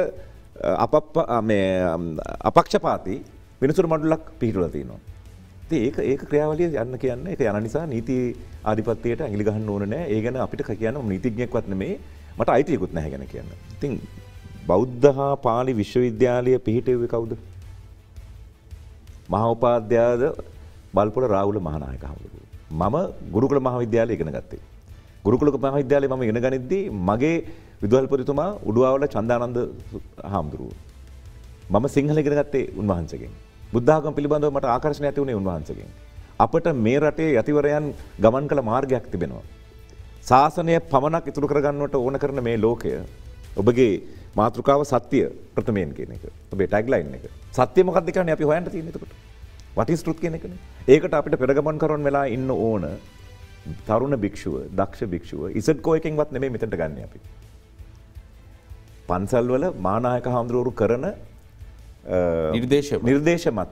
අපක්ෂපාතී විනිසුරු මණ්ඩලයක් පිහිටුවලා තියෙනවා. ඉතින් ඒක ක්‍රියාවලිය යන්න කියන්නේ ඒක යන නිසා නීති ආධිපත්‍යයට ඇඟිලි ගහන්න ඕන නෑ. ඒ ගැන අපිට කියන්න නීතිඥයෙක්වත් නෙමෙයි, මට අයිතියකුත් නැහැ ගැන කියන්න. ඉතින් බෞද්ධ හා පාලි විශ්වවිද්‍යාලය පිහිටෙව්වේ කවුද? මහා උපාධ්‍යායද බල්පොළ රාහුල මහානායක හමුදුරුවෝ. මම ගුරුකුල මහාවිද්‍යාලයේ ඉගෙන ගත්තේ. ගුරුකුල මහාවිද්‍යාලයේ මම ඉගෙන ගනිද්දී මගේ විදුහල්පතිතුමා උඩුවාවල චන්දානන්ද හාමුදුරුවෝ. මම සිංහල ඉගෙන ගත්තේ උන්වහන්සේගෙන්. බුද්ධ ආගම පිළිබඳව මට ආකර්ෂණය ඇති වුණේ උන්වහන්සේගෙන්. අපට මේ රටේ යතිවරයන් ගමන් කළ මාර්ගයක් තිබෙනවා. ශාසනය පමණක් ඉතුරු කරගන්නවට ඕන කරන මේ ලෝකය ඔබගේ මාතෘකාව සත්‍ය ප්‍රථමයෙන් කියන එක. ඔබේ ටැග්ලයින් එක. සත්‍ය මොකක්ද කියන්නේ අපි හොයන්න තියෙන්නේ එතකොට. what is truth කියන එකනේ. ඒකට අපිට පෙරගමන් කරන වෙලා ඉන්න ඕන තරුණ භික්ෂුව, දක්ෂ භික්ෂුව ඉසඩ්කෝ එකෙන්වත් නෙමෙයි මෙතනට ගන්න අපි. පන්සල්වල මානායක හාමුදුරුවෝ කරන නිර්දේශ මත.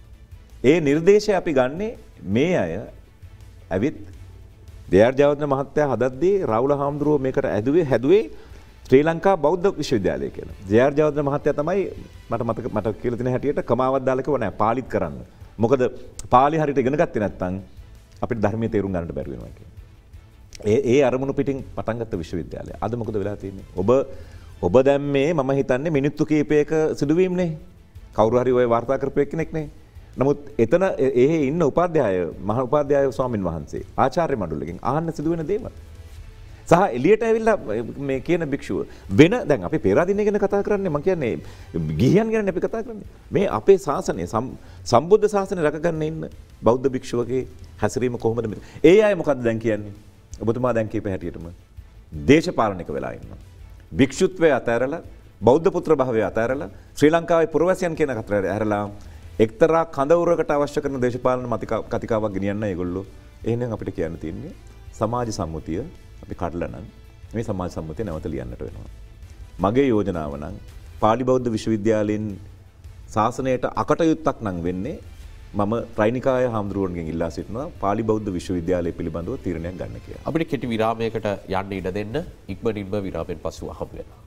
ඒ නිර්දේශය අපි ගන්නේ මේ අය ඇවිත් දෙයාර්ජාවර්ධන මහත්තයා හදද්දී රාහුල හාමුදුරුවෝ මේකට හැදුවේ ශ්‍රී ලංකා බෞද්ධ විශ්වවිද්‍යාලය කියලා. දෙයාර්ජාවර්ධන මහත්තයා තමයි මට කියලා තියෙන හැටියට කමාවක් දාලා කිව්වා නෑ පාලිත් කරන්න. මොකද පාලි හරියට ඉගෙන ගත්තේ නැත්නම් අපිට ධර්මයේ තේරුම් ගන්නට බැරි වෙනවා කියන්නේ. ඒ අරමුණු පිටින් පටන් ගත්ත විශ්වවිද්‍යාලය. අද මොකද වෙලා තියෙන්නේ? ඔබ දැන් මේ මම හිතන්නේ මිනිත්තු කීපයක සිදුවීම්නේ. කවුරු හරි ඔය වාර්තා කරපු එක්කෙනෙක්නේ. නමුත් එතන ඉන්න මහා උපාධ්‍යාය ස්වාමින් වහන්සේ ආචාර්ය මණ්ඩලයෙන් අහන්න සිදුවෙන දේවල්. සහ එළියට ඇවිල්ලා මේ කියන භික්ෂුව වෙන දැන් අපි පෙරාදිනේ ගැන කතා කරන්නේ මම කියන්නේ ගිහියන් ගැන අපි කතා කරන්නේ. මේ අපේ ශාසනය සම්බුද්ධ ශාසනය රැකගන්න ඉන්න බෞද්ධ භික්ෂුවගේ හැසිරීම කොහොමද මේ? ඒ අය මොකද්ද දැන් කියන්නේ? ඔබතුමා දැන් කියපේ හැටියටම දේශපාලනික වෙලා ඉන්නවා. භික්ෂුත්වයේ අතහැරලා බෞද්ධ පුත්‍ර භාවය අතහැරලා ශ්‍රී ලංකාවේ පුරවැසියන් කියන කතර ඇරලා එක්තරා කඳවුරකට අවශ්‍ය කරන දේශපාලන කතිකාවක් ගෙනියන්න ඒගොල්ලෝ. එහෙනම් අපිට කියන්න තියෙන්නේ සමාජ සම්මුතිය අපි කඩලා නම් මේ සමාජ සම්මුතිය නැවත ලියන්නට වෙනවා. මගේ යෝජනාව නම් පාලි බෞද්ධ විශ්වවිද්‍යාලයෙන් ශාසනයට අකටයුත්තක් නම් වෙන්නේ මම ත්‍රිනිකාය හාමුදුරුවන්ගෙන් ඉල්ලා සිටිනවා පාලි බෞද්ධ විශ්වවිද්‍යාලය පිළිබඳව තීරණයක් ගන්න කියලා. අපිට කෙටි විරාමයකට යන්න ඉඩ දෙන්න. ඉක්මනින්ම විරාමයෙන් පසුව හමු වෙනවා.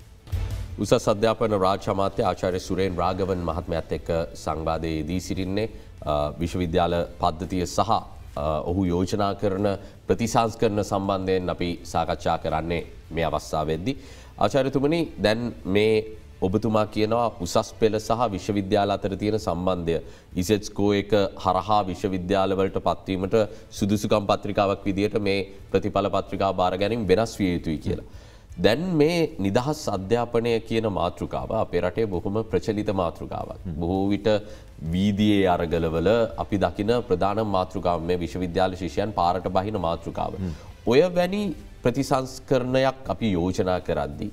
උසස් අධ්‍යාපන රාජ්‍ය අමාත්‍ය ආචාර්ය සුරේන් රාඝවන් මහත්මයාත් එක්ක සංවාදයේදී සිටින්නේ විශ්වවිද්‍යාල පද්ධතිය සහ ඔහු යෝජනා කරන ප්‍රතිසංස්කරණ සම්බන්ධයෙන් අපි සාකච්ඡා කරන්නේ මේ අවස්ථාවේදී. ආචාර්යතුමනි දැන් මේ ඔබතුමා කියනවා උසස් පෙළ සහ විශ්වවිද්‍යාල අතර තියෙන සම්බන්ධය ඉසෙට්ස්කෝ එක හරහා විශ්වවිද්‍යාලවලට පත්වීමට සුදුසුකම් පත්‍රිකාවක් විදියට මේ ප්‍රතිඵල පත්‍රිකාව බාර ගැනීම වෙනස් විය යුතුයි කියලා. දැන් මේ නිදහස් අධ්‍යාපනය කියන මාතෘකාව අපේ රටේ බොහොම ප්‍රචලිත මාතෘකාවක්. බොහෝ විට වීදියේ අරගලවල අපි දකින ප්‍රධාන මාතෘකාව මේ විශ්වවිද්‍යාල ශිෂ්‍යයන් පාරට බහින මාතෘකාව. ඔය වැනි ප්‍රතිසංස්කරණයක් අපි යෝජනා කරද්දී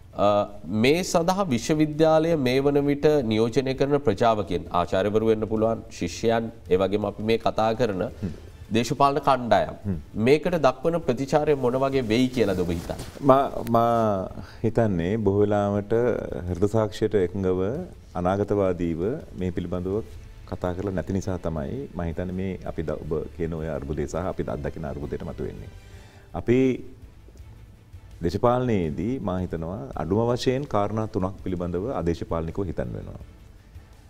මේ සඳහා විශ්වවිද්‍යාලය මේ වන විට නියෝජනය කරන ප්‍රජාවකින් ආචාර්යවරු වෙන්න පුළුවන් ශිෂ්‍යයන් ඒ වගේම අපි මේ කතා කරන දේශපාලන කණ්ඩායම් මේකට දක්වන ප්‍රතිචාරය මොන වගේ වෙයි කියලාද ඔබ හිතන්නේ? මා හිතන්නේ බොහෝ වෙලාවට හෘද සාක්ෂියට එකඟව අනාගතවාදීව මේ පිළිබඳව කතා කරලා නැති නිසා තමයි මම හිතන්නේ මේ අපි ඔබ කියන ඔය අර්බුදය සහ අපි අත්දකින අර්බුදයට මතුවෙන්නේ. අපි දේශපාලනයේදී මම හිතනවා අඩුම වශයෙන් කාරණා තුනක් පිළිබඳව අදේශපාලනිකව හිතන්න වෙනවා.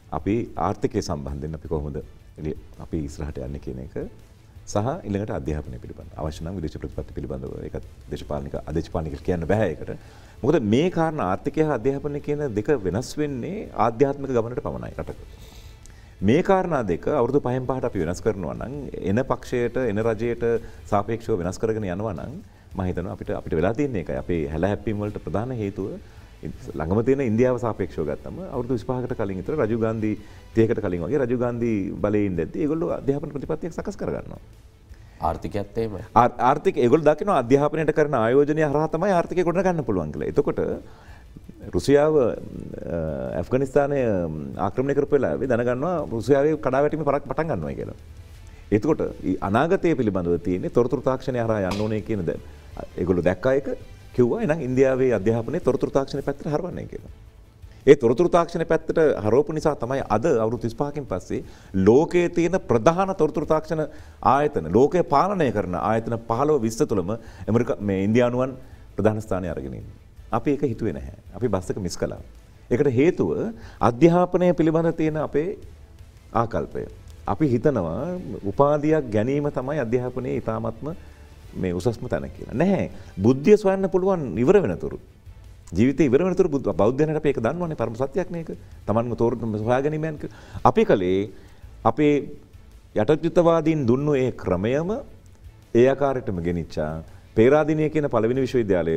අපි ආර්ථිකය සම්බන්ධයෙන් අපි කොහොමද අපි ඉස්සරහට යන්නේ කියන එක සහ ඊළඟට අධ්‍යාපනය පිළිබඳ අවශ්‍ය නම් විදේශ ප්‍රතිපත්ති පිළිබඳව ඒක දේශපාලනික කියන්න බෑ ඒකට. මොකද මේ කාරණා ආර්ථිකය හා අධ්‍යාපනය කියන දෙක වෙනස් වෙන්නේ ආධ්‍යාත්මික ගමනට පමණයි රටක. මේ කාරණා දෙක අවුරුදු 5න් 5ට අපි වෙනස් කරනවා නම් එන පක්ෂයට එන රජයට සාපේක්ෂව වෙනස් කරගෙන යනවා නම් මම හිතනවා අපිට වෙලා තියෙන එකයි අපේ හැල හැප්පීම් වලට ප්‍රධාන හේතුව ළඟම තියෙන ඉන්දියාව සාපේක්ෂව ගත්තම අවුරුදු 25කට කලින් විතර රජීව් ගාන්ධි 30කට කලින් වගේ රජීව් ගාන්ධි බලයේ ඉඳද්දී ඒගොල්ලෝ අධ්‍යාපන ප්‍රතිපත්තියක් සකස් කරගන්නවා. ආර්ථිකයත් එහෙමයි. ආර්ථික ඒගොල්ලෝ දකිනවා අධ්‍යාපනයට කරන ආයෝජනය හරහා තමයි ආර්ථිකය ගොඩ ගන්න පුළුවන් කියලා. එතකොට රුසියාව ඇෆ්ගනිස්තානය ආක්‍රමණය කරපු වෙලාවේ දැනගන්නවා රුසියාවේ කඩාවැටීමේ පටන් ගන්නවා කියලා. එතකොට අනාගතය පිළිබඳව තියෙන්නේ තොරතුරු තාක්ෂණය හරහා යන්න ඕනේ කියන ඒගොල්ලෝ දැක්කා එක කිව්වා එහෙනම් ඉන්දියාවේ අධ්‍යාපනයේ තොරතුරු තාක්ෂණ පැත්තට හරවන්නේ කියලා. ඒ තොරතුරු තාක්ෂණ පැත්තට හරවපු නිසා තමයි අද අවුරුදු 35කින් පස්සේ ලෝකයේ තියෙන ප්‍රධාන තොරතුරු තාක්ෂණ ආයතන ලෝකය පාලනය කරන ආයතන 15 20 තුලම මේ ඉන්දියානුවන් ප්‍රධාන ස්ථානය අරගෙන ඉන්නේ. අපි ඒක හිතුවේ නැහැ. අපි බස් එක මිස් කළා. ඒකට හේතුව අධ්‍යාපනය පිළිබඳ තියෙන අපේ ආකල්පය. අපි හිතනවා උපාධියක් ගැනීම තමයි අධ්‍යාපනයේ ඊටාත්ම මේ උසස්ම තැන කියලා. නැහැ. බුද්ධිය සොයන්න පුළුවන් ඉවර වෙනතුරු. ජීවිතේ ඉවර වෙනතුරු බෞද්ධයන්ට අපි ඒක දන්නවනේ පරම සත්‍යයක් මේක. Tamanම තෝරන හොයා ගැනීමෙන් අපි කලේ අපේ යටත්විතවාදීන් දුන්නු ඒ ක්‍රමයම ඒ ආකාරයටම ගෙනිච්චා. පේරාදෙණිය කියන පළවෙනි විශ්වවිද්‍යාලය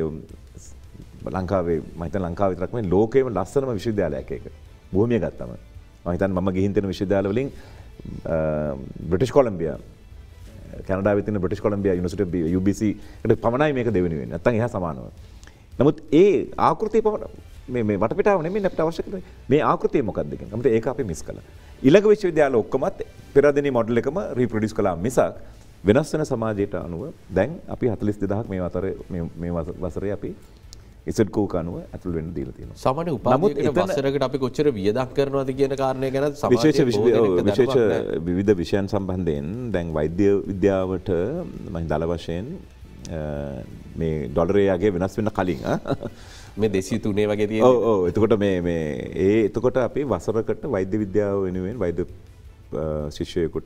ලංකාවේ මම හිතන ලංකාව විතරක් නෙවෙයි ලෝකේම ලස්සනම විශ්වවිද්‍යාලයක් ඒක. භූමිය ගත්තම. මම හිතන්නේ මම ගිහින් තියෙන විශ්වවිද්‍යාල වලින් බ්‍රිටිෂ් කොලම්බියා කැනඩාවේ තියෙන British Columbia university of UBC එකට පමණයි මේක දෙවෙනි වෙන්නේ. නැත්තම් එහා සමානව. නමුත් ඒ ආකෘතිය මේ වටපිටාව නෙමෙයි අපිට අවශ්‍ය කරන්නේ. මේ ආකෘතිය මොකක්ද කියන්නේ? අපිට ඒක අපි මිස් කළා. ඊළඟ විශ්වවිද්‍යාල ඔක්කොමත් පෙරදිනේ මොඩල් එකම රීප්‍රොඩියුස් කළා මිසක් වෙනස් වෙන සමාජයට අනුව දැන් අපි 42000ක් මේ වසරේ අපි ඉසඩ්කෝ කනුව ඇතුල් වෙන්න දීලා තියෙනවා. සාමාන්‍ය උපාධියකට වසරකට අපි කොච්චර වියදම් කරනවද කියන කාරණය ගැන සමාජයේ විශේෂ විවිධ විෂයන් සම්බන්ධයෙන් දැන් වෛද්‍ය විද්‍යාවට මම දල වශයෙන් මේ ඩොලරයගේ වෙනස් වෙන්න කලින් මේ 203 වගේ තියෙනවා. ඔව් එතකොට එතකොට අපි වසරකට වෛද්‍ය විද්‍යාව වෙනුවෙන් වෛද්‍ය ශිෂ්‍යයෙකුට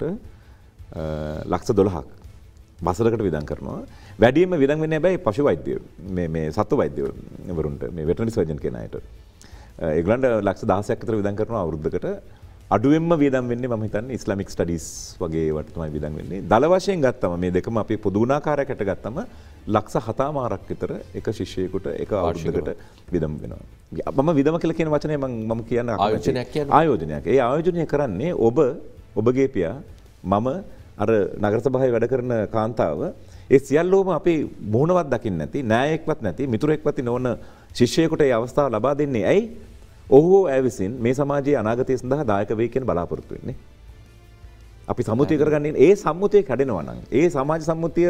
ලක්ෂ 12ක් වසරකට වියදම් කරනවා. වැඩිම වියදම් වෙන්නේ හැබැයි පශු වෛද්‍ය මේ සත්ත්ව වෛද්‍යවරුන්ට මේ වෙටරනරි සර්ජන් කියන අයට. ඒගොල්ලන්ට ලක්ෂ 16ක් විතර වියදම් කරනවා අවුරුද්දකට. අඩුවෙන්ම වියදම් වෙන්නේ මම හිතන්නේ ඉස්ලාමික් ස්ටඩීස් වගේ වට තමයි වියදම් වෙන්නේ. දල වශයෙන් ගත්තම මේ දෙකම අපි පොදු ගුණාකාරයකට ගත්තම ලක්ෂ 7මාරක් විතර එක ශිෂ්‍යයෙකුට එක අවුරුද්දකට වියදම් වෙනවා. මම වියදම කියලා කියන වචනේ මම කියන්න ආයෝජනයක් කියන්නේ ආයෝජනයක්. ඒ ආයෝජනය කරන්නේ ඔබගේ පියා මම අර නගර සභාවේ වැඩ කරන කාන්තාව ඒ සියල්ලෝම අපි මුහුණවත් දකින්න නැති න්‍යායෙක්වත් නැති මිතුරෙක්වත් නොවන ශිෂ්‍යයෙකුට ඒ අවස්ථාව ලබා දෙන්නේ ඇයි? ඔහු ඇය විසින් මේ සමාජයේ අනාගතය සඳහා දායක වෙයි කියන බලාපොරොත්තු වෙන්නේ. අපි සම්මුතිය කරගන්නේ ඒ සම්මුතිය කැඩෙනවා නම් ඒ සමාජ සම්මුතිය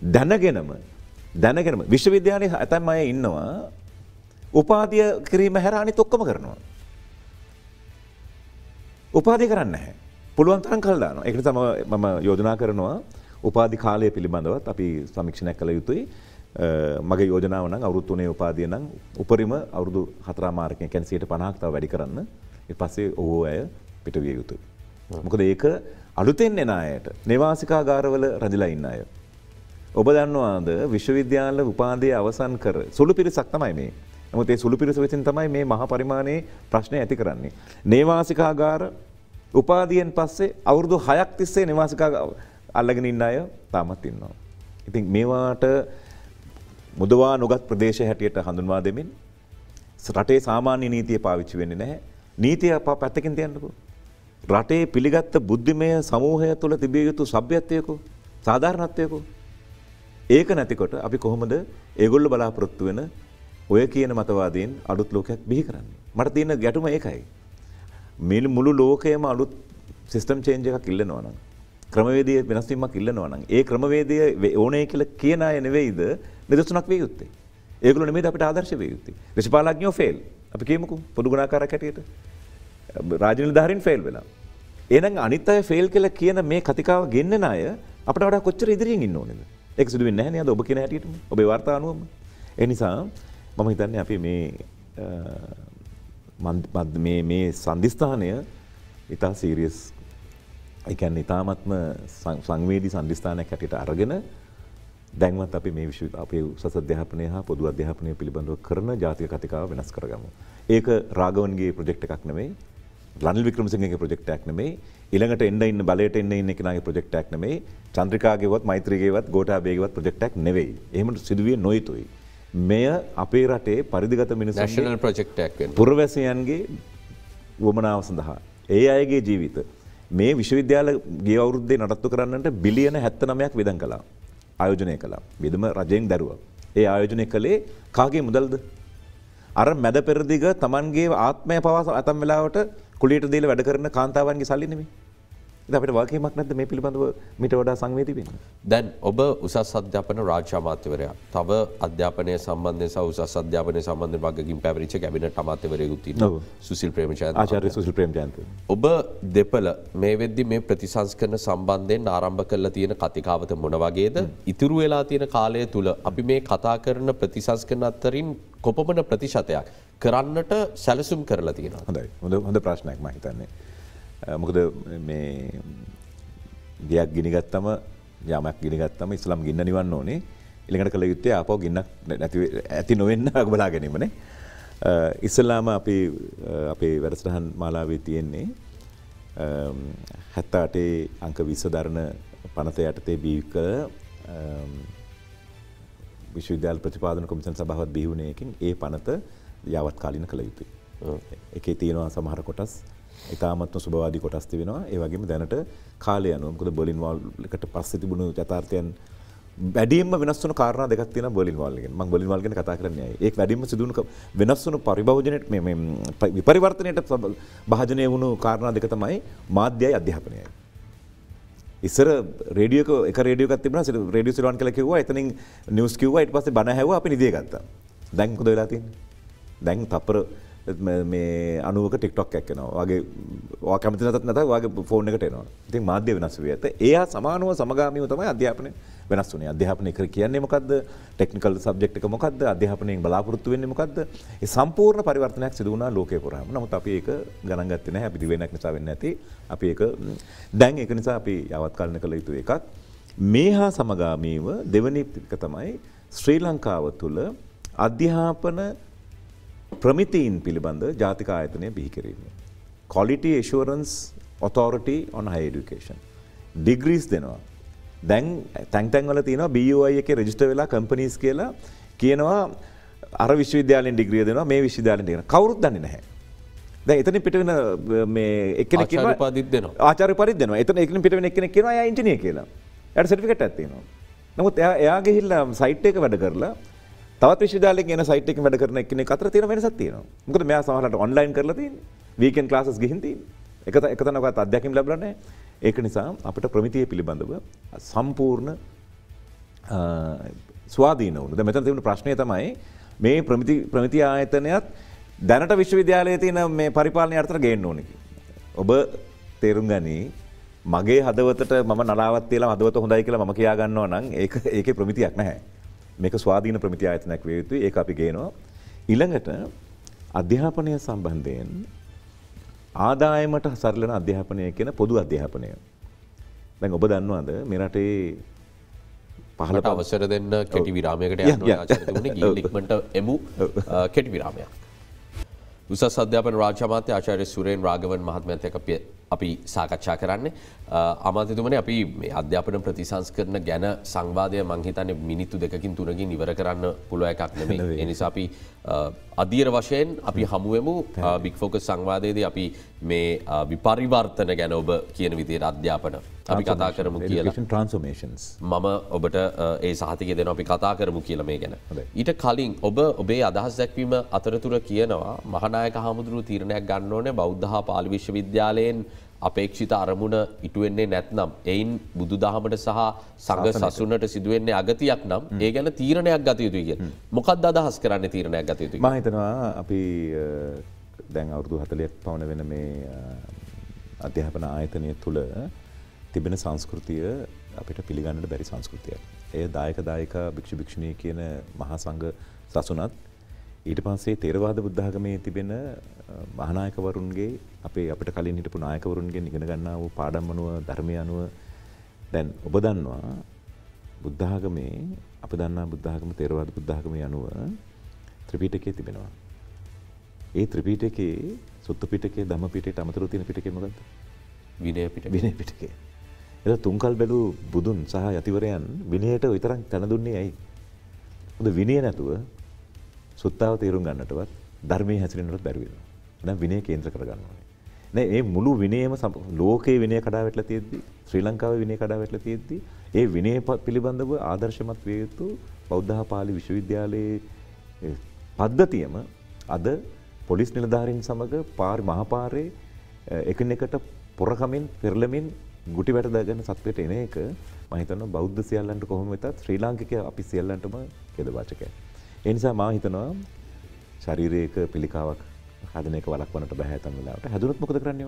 දැනගෙනම විශ්වවිද්‍යාලයේ ඇතැම් අය ඉන්නවා උපාධිය කිරීම හැර අනිත් ඔක්කොම කරනවා. උපාධිය කරන්නේ නැහැ. පුළුවන් තරම් කල් දානවා. ඒක නිසා මම යෝජනා කරනවා උපාධි කාලය පිළිබඳවත් අපි සමීක්ෂණයක් කළ යුතුයි. මගේ යෝජනාව නම් අවුරුදු 3 උපාධිය නම් උපරිම අවුරුදු 4මාරකින් කියන්නේ 50ක් තව වැඩි කරන්න. ඊට පස්සේ ඔහු අය පිට විය යුතුයි. මොකද ඒක අලුතෙන් එන අයට නිවාසිකාගාරවල රැඳිලා ඉන්න අය. ඔබ දන්නවාද විශ්වවිද්‍යාල උපාධිය අවසන් කර සුළු පිරිසක් තමයි මේ. නමුත් ඒ සුළු පිරිස විසින් තමයි මේ මහා පරිමාණයේ ප්‍රශ්න ඇති කරන්නේ. නිවාසිකාගාර උපාධියෙන් පස්සේ අවුරුදු 6ක් තිස්සේ නිවාසිකාගාර අල්ලගෙන ඉන්න අය තාමත් ඉන්නවා. ඉතින් මේවාට මුදවා නොගත් ප්‍රදේශ හැටියට හඳුන්වා දෙමින් රටේ සාමාන්‍ය නීතිය පාවිච්චි වෙන්නේ නැහැ. නීතිය පැත්තකින් තියන්නකෝ. රටේ පිළිගත් බුද්ධිමය සමූහය තුළ තිබිය යුතු සભ્યත්වයකෝ සාධාරණත්වයකෝ. ඒක නැතිකොට අපි කොහොමද ඒගොල්ලෝ බලාපොරොත්තු වෙන ඔය කියන මතවාදීන් අලුත් ලෝකයක් බිහි කරන්නේ? මට තියෙන ගැටුම ඒකයි. මේ මුළු ලෝකයම අලුත් සිස්ටම් චේන්ජ් එකක් ඉල්ලනවා නම් ක්‍රමවේදයේ වෙනස් වීමක් ඉල්ලනවා නම් ඒ ක්‍රමවේදය ඕනේ කියලා කියන අය නෙවෙයිද නිදසුනක් විය යුත්තේ. ඒගොල්ලෝ නෙමෙයිද අපිට ආදර්ශ විය යුත්තේ. දේශපාලඥයෝ ෆේල්. අපි කියමුකෝ පොදු ගුණාකාරයක් හැටියට. රාජ්‍ය නිලධාරීන් ෆේල් වෙලා. එහෙනම් අනිත් අය ෆේල් කියලා කියන මේ කතිකාව ගෙන්නන අය අපිට වඩා කොච්චර ඉදිරියෙන් ඉන්න ඕනේද? ඒක සිදු වෙන්නේ නැහැ නේද ඔබ කියන හැටියටම. ඔබේ වාර්තා අනුවම. ඒ නිසා මම හිතන්නේ අපි මේ සංදිස්ථානය ඉතා සීරියස් ඒ කියන්නේ ඉතාමත්ම සංවේදී සම්දිස්ථානයක් හැටියට අරගෙන දැන්වත් අපි මේ අපේ උසස් අධ්‍යාපනය හා පොදු අධ්‍යාපනය පිළිබඳව කරන ජාතික කතිකාව වෙනස් කරගමු. ඒක රාගවන්ගේ ප්‍රොජෙක්ට් එකක් නෙමෙයි. රනිල් වික්‍රමසිංහගේ ප්‍රොජෙක්ට් එකක් නෙමෙයි. ඊළඟට එන්න බලයට එන්න කෙනාගේ ප්‍රොජෙක්ට් එකක් නෙමෙයි. චන්ද්‍රිකාගේවත් මෛත්‍රීගේවත් ගෝඨාභයගේවත් ප්‍රොජෙක්ට් එකක් නෙවෙයි. එහෙම සිදුවිය නොයුතුයි. මෙය අපේ රටේ පරිදිගත මිනිසුන්ගේ නැෂනල් ප්‍රොජෙක්ට් එකක් වෙනවා. පුරවැසියන්ගේ වමනාව සඳහා ඒ අයගේ ජීවිත මේ විශ්වවිද්‍යාල ගිය අවුරුද්දේ නඩත්තු කරන්නට බිලියන 79ක් වියදම් කළා. ආයෝජනය කළා. විදම රජයෙන් දරුවා. ඒ ආයෝජනය කළේ කාගේ මුදල්ද? අර මැද පෙරදිග Tamanගේ ආත්මය පවා අතම් වෙලාවට කුලියට දීලා වැඩ කරන කාන්තාවන්ගේ සල්ලි නෙමෙයි. ඉතින් අපිට වාක්‍යයක් නැද්ද මේ පිළිබඳව මීට වඩා සංවේදී වෙන්න? දැන් ඔබ උසස් අධ්‍යාපන රාජ්‍ය අමාත්‍යවරයා. තව අධ්‍යාපනය සම්බන්ධයෙන් සහ උසස් අධ්‍යාපනය සම්බන්ධයෙන් වගකීම් පැවරිච්ච කැබිනට් අමාත්‍යවරයෙකුත් ඉන්නවා. සුසිල් ප්‍රේමචන්ද්‍ර. ආචාර්ය සුසිල් ප්‍රේමචන්ද්‍ර. ඔබ දෙපළ මේ වෙද්දි මේ ප්‍රතිසංස්කරණ සම්බන්ධයෙන් ආරම්භ කරලා තියෙන කතිකාවත මොන වගේද? ඉතුරු වෙලා තියෙන කාලය තුල අපි මේ කතා කරන ප්‍රතිසංස්කරණ අතරින් කොපමණ ප්‍රතිශතයක් කරන්නට සැලසුම් කරලා තියෙනවා? හොඳයි. හොඳ ප්‍රශ්නයක් මම හිතන්නේ. මොකද මේ ගියක් ගිනිගත්තම යාමක් ගිනිගත්තම ඉස්ලාම් ගින්න නිවන්න ඕනේ. ඊළඟට කළ යුත්තේ ආපහු ගින්නක් නැති ඇති නොවෙන්න බලා ගැනීමනේ. ඉස්ලාම අපේ වැඩසටහන් මාලාවේ තියෙන්නේ 78 අංක 20 දරන පනත යටතේ බිහික විශ්වවිද්‍යාල ප්‍රතිපාදන කොමිසම් සභාවත් බිහි වුණේ එකකින් ඒ පනත යාවත් කාලින කළ යුතුයි. ඒකේ තියෙනවා සමහර කොටස් ඉතාමත්ම සුබවාදී කොටස් තිබෙනවා. ඒ වගේම දැනට කාලය අනුව මොකද බර්ලින් වෝල් එකට පස්සේ තිබුණු යථාර්ථයන් වැඩියෙන්ම වෙනස් වුණු කාරණා දෙකක් තියෙනවා බර්ලින් වෝල් එකෙන්. මම බර්ලින් වෝල් ගැන කතා කරන්නේ නැහැ. ඒක වැඩියෙන්ම සිදු වුණු වෙනස් වුණු පරිභෝජනයේ මේ විපරිවර්තනයට භාජනය වුණු කාරණා දෙක තමයි මාධ්‍යයයි අධ්‍යාපනයයි. ඉස්සර රේඩියෝ එක රේඩියෝ එකක් තිබුණා. රේඩියෝ සිලවන් කියලා කිව්වා. එතනින් නිවුස් කිව්වා. ඊට පස්සේ බණ ඇහුවා. අපි නිදිය ගත්තා. දැන් මොකද වෙලා තියෙන්නේ? දැන් තප්පර මේ 90ක TikTok එකක් එනවා. වගේ ඔයා කැමති නැතත් වගේ ෆෝන් එකට එනවා. ඉතින් මාධ්‍ය වෙනස් වෙයි. ඒහා සමානව සමගාමීව තමයි අධ්‍යාපනය වෙනස් වුණේ. අධ්‍යාපනය කියන්නේ මොකද්ද? ටෙක්නිකල් සබ්ජෙක්ට් එක මොකද්ද? අධ්‍යාපනයෙන් බලාපොරොත්තු වෙන්නේ මොකද්ද? ඒ සම්පූර්ණ පරිවර්තනයක් සිදු වුණා ලෝකේ පුරාම. නමුත් අපි ඒක ගණන් ගත්තේ නැහැ. අපි දිවෙන්නක් නිසා වෙන්නේ නැති. අපි ඒක දැන් ඒක නිසා අපි යාවත්කාලින කළ යුතු එකක්. මේහා සමගාමීව දෙවෙනි එක තමයි ශ්‍රී ලංකාව තුළ අධ්‍යාපන ප්‍රමිතීන් පිළිබඳ ජාතික ආයතනය බිහි කිරීම. Quality Assurance Authority on Higher Education. Degrees දෙනවා. දැන් තැන් වල තියෙනවා BOI එකේ රෙජිස්ටර් වෙලා කම්පනීස් කියලා කියනවා අර විශ්වවිද්‍යාලයෙන් ඩිග්‍රිය දෙනවා මේ විශ්වවිද්‍යාලයෙන් දෙනවා. කවුරුත් දන්නේ නැහැ. දැන් එතනින් පිට වෙන මේ එක්කෙනෙක් කියනවා ආචාර්ය උපාධිත් දෙනවා. ආචාර්ය උපාධිත් දෙනවා. එතන එක්කෙනෙක් පිට වෙන එක්කෙනෙක් කියනවා එයා ඉංජිනේර කියලා. එයාට සර්ටිෆිකේට් එකක් තියෙනවා. නමුත් එයා ගිහිල්ලා සයිට් එක වැඩ කරලා තවත් විශ්වවිද්‍යාලයක එන සයිට් එකකින් වැඩ කරන එක්කෙනෙක් අතර තියෙන වෙනසක් තියෙනවා. මොකද මෙයා සමහරවිට ඔන්ලයින් කරලා තියෙන්නේ. වීකෙන්ඩ් ක්ලාසස් ගිහින් තියෙන්නේ. එක තැනකවත් අධ්‍යක්ෂකම් ලැබලා නැහැ. ඒක නිසා අපිට ප්‍රමිතිය පිළිබඳව සම්පූර්ණ ස්වාධීන වුණා. දැන් මෙතන තියෙන ප්‍රශ්නය තමයි මේ ප්‍රමිති ආයතනයත් දැනට විශ්වවිද්‍යාලයේ තියෙන මේ පරිපාලනය අතර ගේන්න ඕනේ කියලා. ඔබ තේරුම් ගනි මගේ හදවතට මම නලාවක් තියලා හදවත හොඳයි කියලා මම කියා ගන්නවා නම් ඒකේ ප්‍රමිතියක් නැහැ. මේක ස්වාධීන ප්‍රමිති ආයතනයක් වේ යුතුයි. ඒක අපි ගේනවා. ඊළඟට අධ්‍යාපනය සම්බන්ධයෙන් ආදායමට සරලන අධ්‍යාපනය කියන පොදු අධ්‍යාපනය. දැන් ඔබ දන්නවද මේ රටේ පහළට අවසර දෙන්න කෙටි විරාමයකට යනවා ආචාර්යතුමනි ගිහින් ඉක්මනට එමු කෙටි විරාමයක්. උසස් අධ්‍යාපන රාජ්‍ය අමාත්‍ය ආචාර්ය සුරේන් රාඝවන් මහත්මයාත් එක්ක අපි සාකච්ඡා කරන්නේ. අමාත්‍යතුමනි අපි මේ අධ්‍යාපන ප්‍රතිසංස්කරණ ගැන සංවාදය මං හිතන්නේ මිනිත්තු 2කින් 3කින් ඉවර කරන්න පුළුවන් එකක් නෙමෙයි. ඒ නිසා අපි අධීර වශයෙන් අපි හමු වෙමු බිග් ෆෝකස් සංවාදයේදී අපි මේ විපරිවර්තන ගැන ඔබ කියන විදිහට අධ්‍යාපන අපි කතා කරමු කියලා. Transformations. මම ඔබට ඒ සහතිකය දෙනවා අපි කතා කරමු කියලා මේ ගැන. ඊට කලින් ඔබ ඔබේ අදහස් දැක්වීම අතරතුර කියනවා මහානායක හාමුදුරුවෝ තීරණයක් ගන්න ඕනේ බෞද්ධ හා පාලි විශ්වවිද්‍යාලයෙන් අපේක්ෂිත අරමුණ ඉටු වෙන්නේ නැත්නම් එයින් බුදුදහමට සහ සංඝ සසුනට සිදුවෙන්නේ අගතියක් නම් ඒ ගැන තීරණයක් ගත යුතුයි කියලා. මොකක්ද අදහස් කරන්නේ තීරණයක් ගත යුතුයි? මම හිතනවා අපි දැන් අවුරුදු 40ක් පවන වෙන මේ අධ්‍යාපන ආයතනය තුල තිබෙන සංස්කෘතිය අපිට පිළිගන්නට බැරි සංස්කෘතියක්. ඒ දායක භික්ෂු භික්ෂුණී කියන මහා සංඝ සසුනත් ඊට පස්සේ තේරවාද බුද්ධාගමේ තිබෙන මහානායකවරුන්ගේ අපිට කලින් හිටපු නායකවරුන්ගෙන් ඉගෙන ගන්නා වූ පාඩම් අනුව ධර්මය අනුව දැන් ඔබ දන්නවා බුද්ධාගමේ අප දන්නා බුද්ධාගම තේරවාද බුද්ධාගමේ අනුව ත්‍රිපිටකය තිබෙනවා. ඒ ත්‍රිපිටකයේ සුත්ත පිටකයේ ධම්ම පිටකයට අමතරව තියෙන පිටකය මොකද්ද? විනය පිටකය. විනය පිටකය. ඒක තුන්කල් බැලූ බුදුන් සහ යතිවරයන් විනයට විතරක් තන දුන්නේ ඇයි? මොකද විනය නැතුව සුත්තාව තේරුම් ගන්නටවත් ධර්මයේ හැසිරෙන්නටවත් බැරි වෙනවා. එහෙනම් විනය කේන්ද්‍ර කරගන්න ඕනේ. නේ මේ මුළු විනයම ලෝකයේ විනය කඩා වැටලා තියෙද්දි ශ්‍රී ලංකාවේ විනය කඩා වැටලා තියෙද්දි ඒ විනය පිළිබඳව ආදර්ශමත් විය යුතු බෞද්ධ පාලි විශ්වවිද්‍යාලයේ පද්ධතියම අද පොලිස් නිලධාරීන් සමග මහපාරේ එකිනෙකට පොරකමින් පෙරලමින් ගුටි වැට දාගෙන සත්වයට එන එක මම හිතනවා බෞද්ධ සියල්ලන්ට කොහොම වෙතත් ශ්‍රී ලාංකිකය අපි සියල්ලන්ටම ඛේදවාචකයි. ඒ නිසා මම හිතනවා ශරීරයක පිළිකාවක් හදන එක වළක්වන්නට බෑ තම වෙලාවට. හැදුනොත් මොකද කරන්නේ?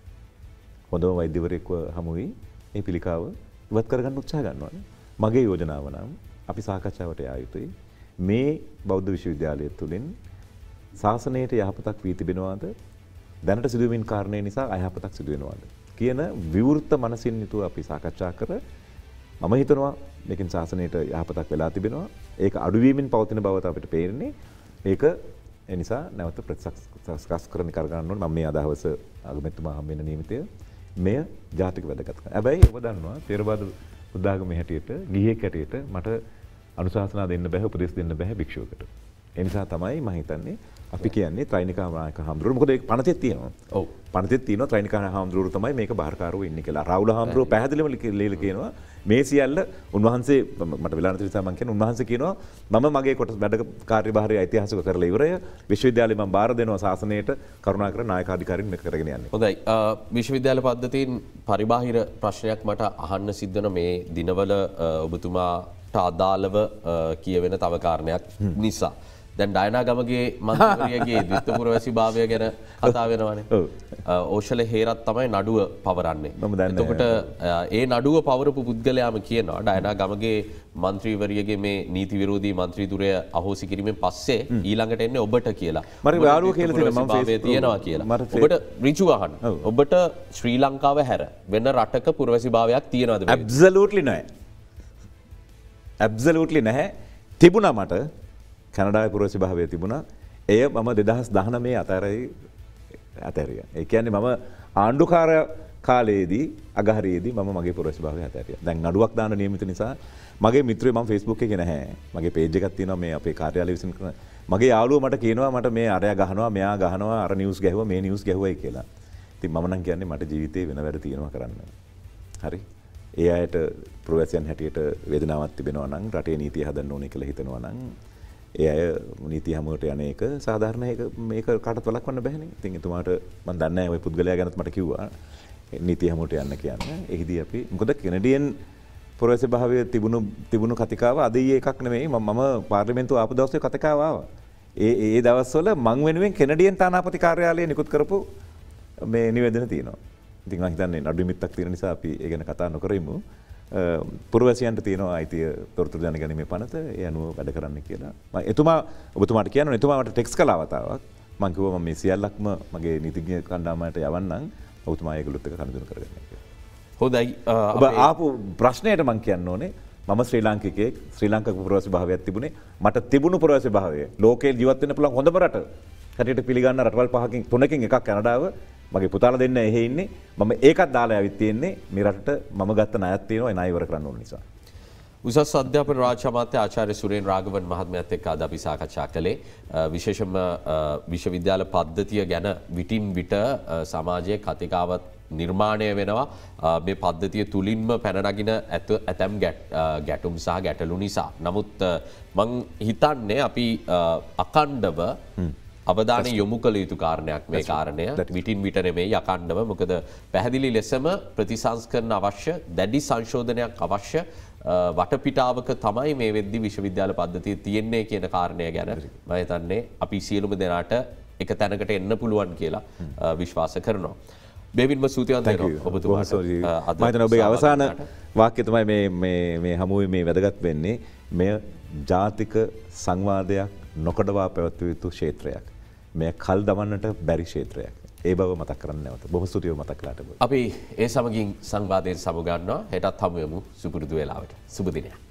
හොඳම වෛද්‍යවරයෙක්ව හමු වී මේ පිළිකාව ඉවත් කරගන්න උත්සාහ ගන්නවා. මගේ යෝජනාව නම් අපි සාකච්ඡාවට යා යුතුයි. මේ බෞද්ධ විශ්වවිද්‍යාලය තුළින් ශාසනයට යහපතක් වී තිබෙනවාද? දැනට සිදුවීම් කාරණේ නිසා අයහපතක් සිදු වෙනවාද? කියන විවෘත මනසින් යුතුව අපි සාකච්ඡා කර මම හිතනවා මේකෙන් ශාසනයට යහපතක් වෙලා තිබෙනවා. ඒක අඩුවීමෙන් පවතින බව අපිට පේන්නේ. ඒක ඒ නිසා නැවත ප්‍රතිසංස්කරණය කර ගන්න ඕනේ. මම මේ අදහස අගමැතිතුමා හම් වෙන නියමිතය මෙය ජාතික වැදගත්කම. හැබැයි ඔබ දන්නවා තේරවාද බුද්ධාගමේ හැටියට ගිහියෙක් හැටියට මට අනුශාසනා දෙන්න බෑ, උපදෙස් දෙන්න බෑ භික්ෂුවකට. ඒ නිසා තමයි මම හිතන්නේ අපි කියන්නේ ත්‍රිනිකා නායක හාමුදුරුවෝ. මොකද ඒක පනතෙත් තියෙනවා. ඔව්. පනතෙත් තියෙනවා ත්‍රිනිකා හාමුදුරුවෝ තමයි මේක බාරකාරව ඉන්නේ කියලා. රාහුල හාමුදුරුවෝ පැහැදිලිවම ලියලා කියනවා මේ සියල්ල උන්වහන්සේ මට වෙලා නැති නිසා මම කියන්නේ උන්වහන්සේ කියනවා මම මගේ කොට වැඩ කාර්යභාරය ඓතිහාසික කරලා ඉවරය. විශ්වවිද්‍යාලේ මම බාර දෙනවා ශාසනයට කරුණාකර නායකාධිකාරීන් මේක කරගෙන යන්නේ. හොඳයි. විශ්වවිද්‍යාල පද්ධතියෙන් පරිබාහිර ප්‍රශ්නයක් මට අහන්න සිද්ධ වෙන මේ දිනවල ඔබතුමාට අදාළව කියවෙන තව කාරණයක් නිසා. දැන් ඩයනා ගමගේ මන්ත්‍රීවරියගේ ද්විත්වපුර වැසිභාවය ගැන කතා වෙනවානේ. ඕෂල හේරත් තමයි නඩුව පවරන්නේ. එතකොට ඒ නඩුව පවරපු පුද්ගලයාම කියනවා ඩයනා ගමගේ මන්ත්‍රීවරියගේ මේ නීති විරෝධී මන්ත්‍රී ධුරය අහෝසි කිරීමෙන් පස්සේ ඊළඟට එන්නේ ඔබට කියලා. මම යාළුවෝ කියලා තියෙනවා මම Facebook තියෙනවා කියලා. ඔබට ඍජුව අහන්න. ඔබට ශ්‍රී ලංකාව හැර වෙන රටක පුරවැසිභාවයක් තියෙනවද? ඇබ්සලූට්ලි නැහැ. ඇබ්සලූට්ලි නැහැ. තිබුණා මට කැනඩාවේ පුරවැසිභාවය තිබුණා. එය මම 2019 අතහැරියා. ඒ කියන්නේ මම ආණ්ඩුකාර කාලයේදී අගහරියේදී මම මගේ පුරවැසිභාවය අතහැරියා. දැන් නඩුවක් දාන්න නියමිත නිසා මගේ මිත්‍රයෝ මම Facebook එකේ නැහැ. මගේ page එකක් තියෙනවා මේ අපේ කාර්යාලය විසින් කරන. මගේ යාළුවෝ මට කියනවා මට මේ අරයා ගහනවා මෙයා ගහනවා අර නිවුස් ගැහුවා මේ නිවුස් ගැහුවයි කියලා. ඉතින් මම නම් කියන්නේ මට ජීවිතේ වෙන වැඩ තියෙනවා කරන්න. හරි. ඒ අයට පුරවැසියන් හැටියට වේදනාවක් තිබෙනවා නම් රටේ නීතිය හදන්න ඕනේ කියලා හිතනවා නම් ඒ අය නීති හමුවට යන එක සාධාරණ මේක කාටවත් වළක්වන්න බැහැනේ. ඉතින් එතුමාට මම දන්නේ නැහැ ওই පුද්ගලයා ගැනත් මට කිව්වා නීති හමුවට යන්න කියන්නේ. එහිදී අපි මොකද කෙනඩියන් පුරවැසිභාවය තිබුණු කතිකාව අද ඊයේ එකක් නෙමෙයි මම පාර්ලිමේන්තුව ආපු දවසේ කතිකාව ආවා. ඒ දවස්වල මං වෙනුවෙන් කෙනඩියන් තානාපති කාර්යාලය නිකුත් කරපු මේ නිවේදන තියෙනවා. ඉතින් මම හිතන්නේ නඩු නිමිත්තක් තියෙන නිසා අපි ඒ ගැන කතා නොකරමු. පුරවැසියන්ට තියෙනවා අයිතිය තොරතුරු දැනගැනීමේ පනත ඒ අනුව වැඩ කරන්න කියලා. මම ඔබතුමාට කියනවා එතුමා මට ටෙක්ස්ට් කළා වතාවක්. මම කිව්වා මම මේ සියල්ලක්ම මගේ නීතිඥ කණ්ඩායමට යවන්නම්. ඔබතුමා ඒගොල්ලොත් එක්ක කණදෙනු කරගන්න කියලා. හොඳයි. ඔබ ආපු ප්‍රශ්නයට මම කියන්න ඕනේ මම ශ්‍රී ලාංකිකයෙක් ශ්‍රී ලංකාවේ පුරවැසිභාවයක් තිබුණේ මට තිබුණු පුරවැසිභාවය ලෝකේ ජීවත් වෙන්න පුළුවන් හොඳම රට. හැටියට පිළිගන්න රටවල් 3කින් එකක් කැනඩාව. මගේ පුතාලා දෙන්න එහෙ ඉන්නේ. මම ඒකත් දාලා ආවිත් තියෙන්නේ මේ රටට මම ගත්ත ණයක් තියෙනවා ඒ ණය ඉවර කරන්න ඕන නිසා. උසස් අධ්‍යාපන රාජ්‍ය අමාත්‍ය ආචාර්ය සුරේන් රාඝවන් මහත්මයාත් එක්ක අද අපි සාකච්ඡා කළේ විශේෂම විශ්වවිද්‍යාල පද්ධතිය ගැන විටින් විට සමාජයේ කතිකාවත් නිර්මාණය වෙනවා මේ පද්ධතිය තුලින්ම පැන නගින ඇතැම් ගැටුම් සහ ගැටලු නිසා. නමුත් මං හිතන්නේ අපි අකණ්ඩව අවධානය යොමු කළ යුතු කාරණයක් මේ කාරණය. විටින් විට නෙමෙයි අකණ්ඩව. මොකද පැහැදිලි ලෙසම ප්‍රතිසංස්කරණ අවශ්‍ය දැඩි සංශෝධනයක් අවශ්‍ය වටපිටාවක තමයි මේ වෙද්දි විශ්වවිද්‍යාල පද්ධතිය තියෙන්නේ කියන කාරණය ගැන මම හිතන්නේ අපි සියලුම දෙනාට එක තැනකට එන්න පුළුවන් කියලා විශ්වාස කරනවා. බෙවින්ම සූතිවන්ත වෙනවා ඔබතුමාට. මම හිතනවා ඔබේ අවසාන වාක්‍යය තමයි මේ හමුවේ මේ වැදගත් වෙන්නේ. මෙය ජාතික සංවාදයක් නොකඩවා පැවැත්විය යුතු ක්ෂේත්‍රයක්. මේ කල් දමන්නට බැරි ක්ෂේත්‍රයක්. ඒ බව මතක් කරන්න නැවත. බොහොම ස්තුතියි මතක් කළාට. අපි ඒ සමගින් සංවාදයෙන් සමුගන්නවා. හෙටත් හමු වෙමු සුපුරුදු වේලාවට. සුබ දිනයක්.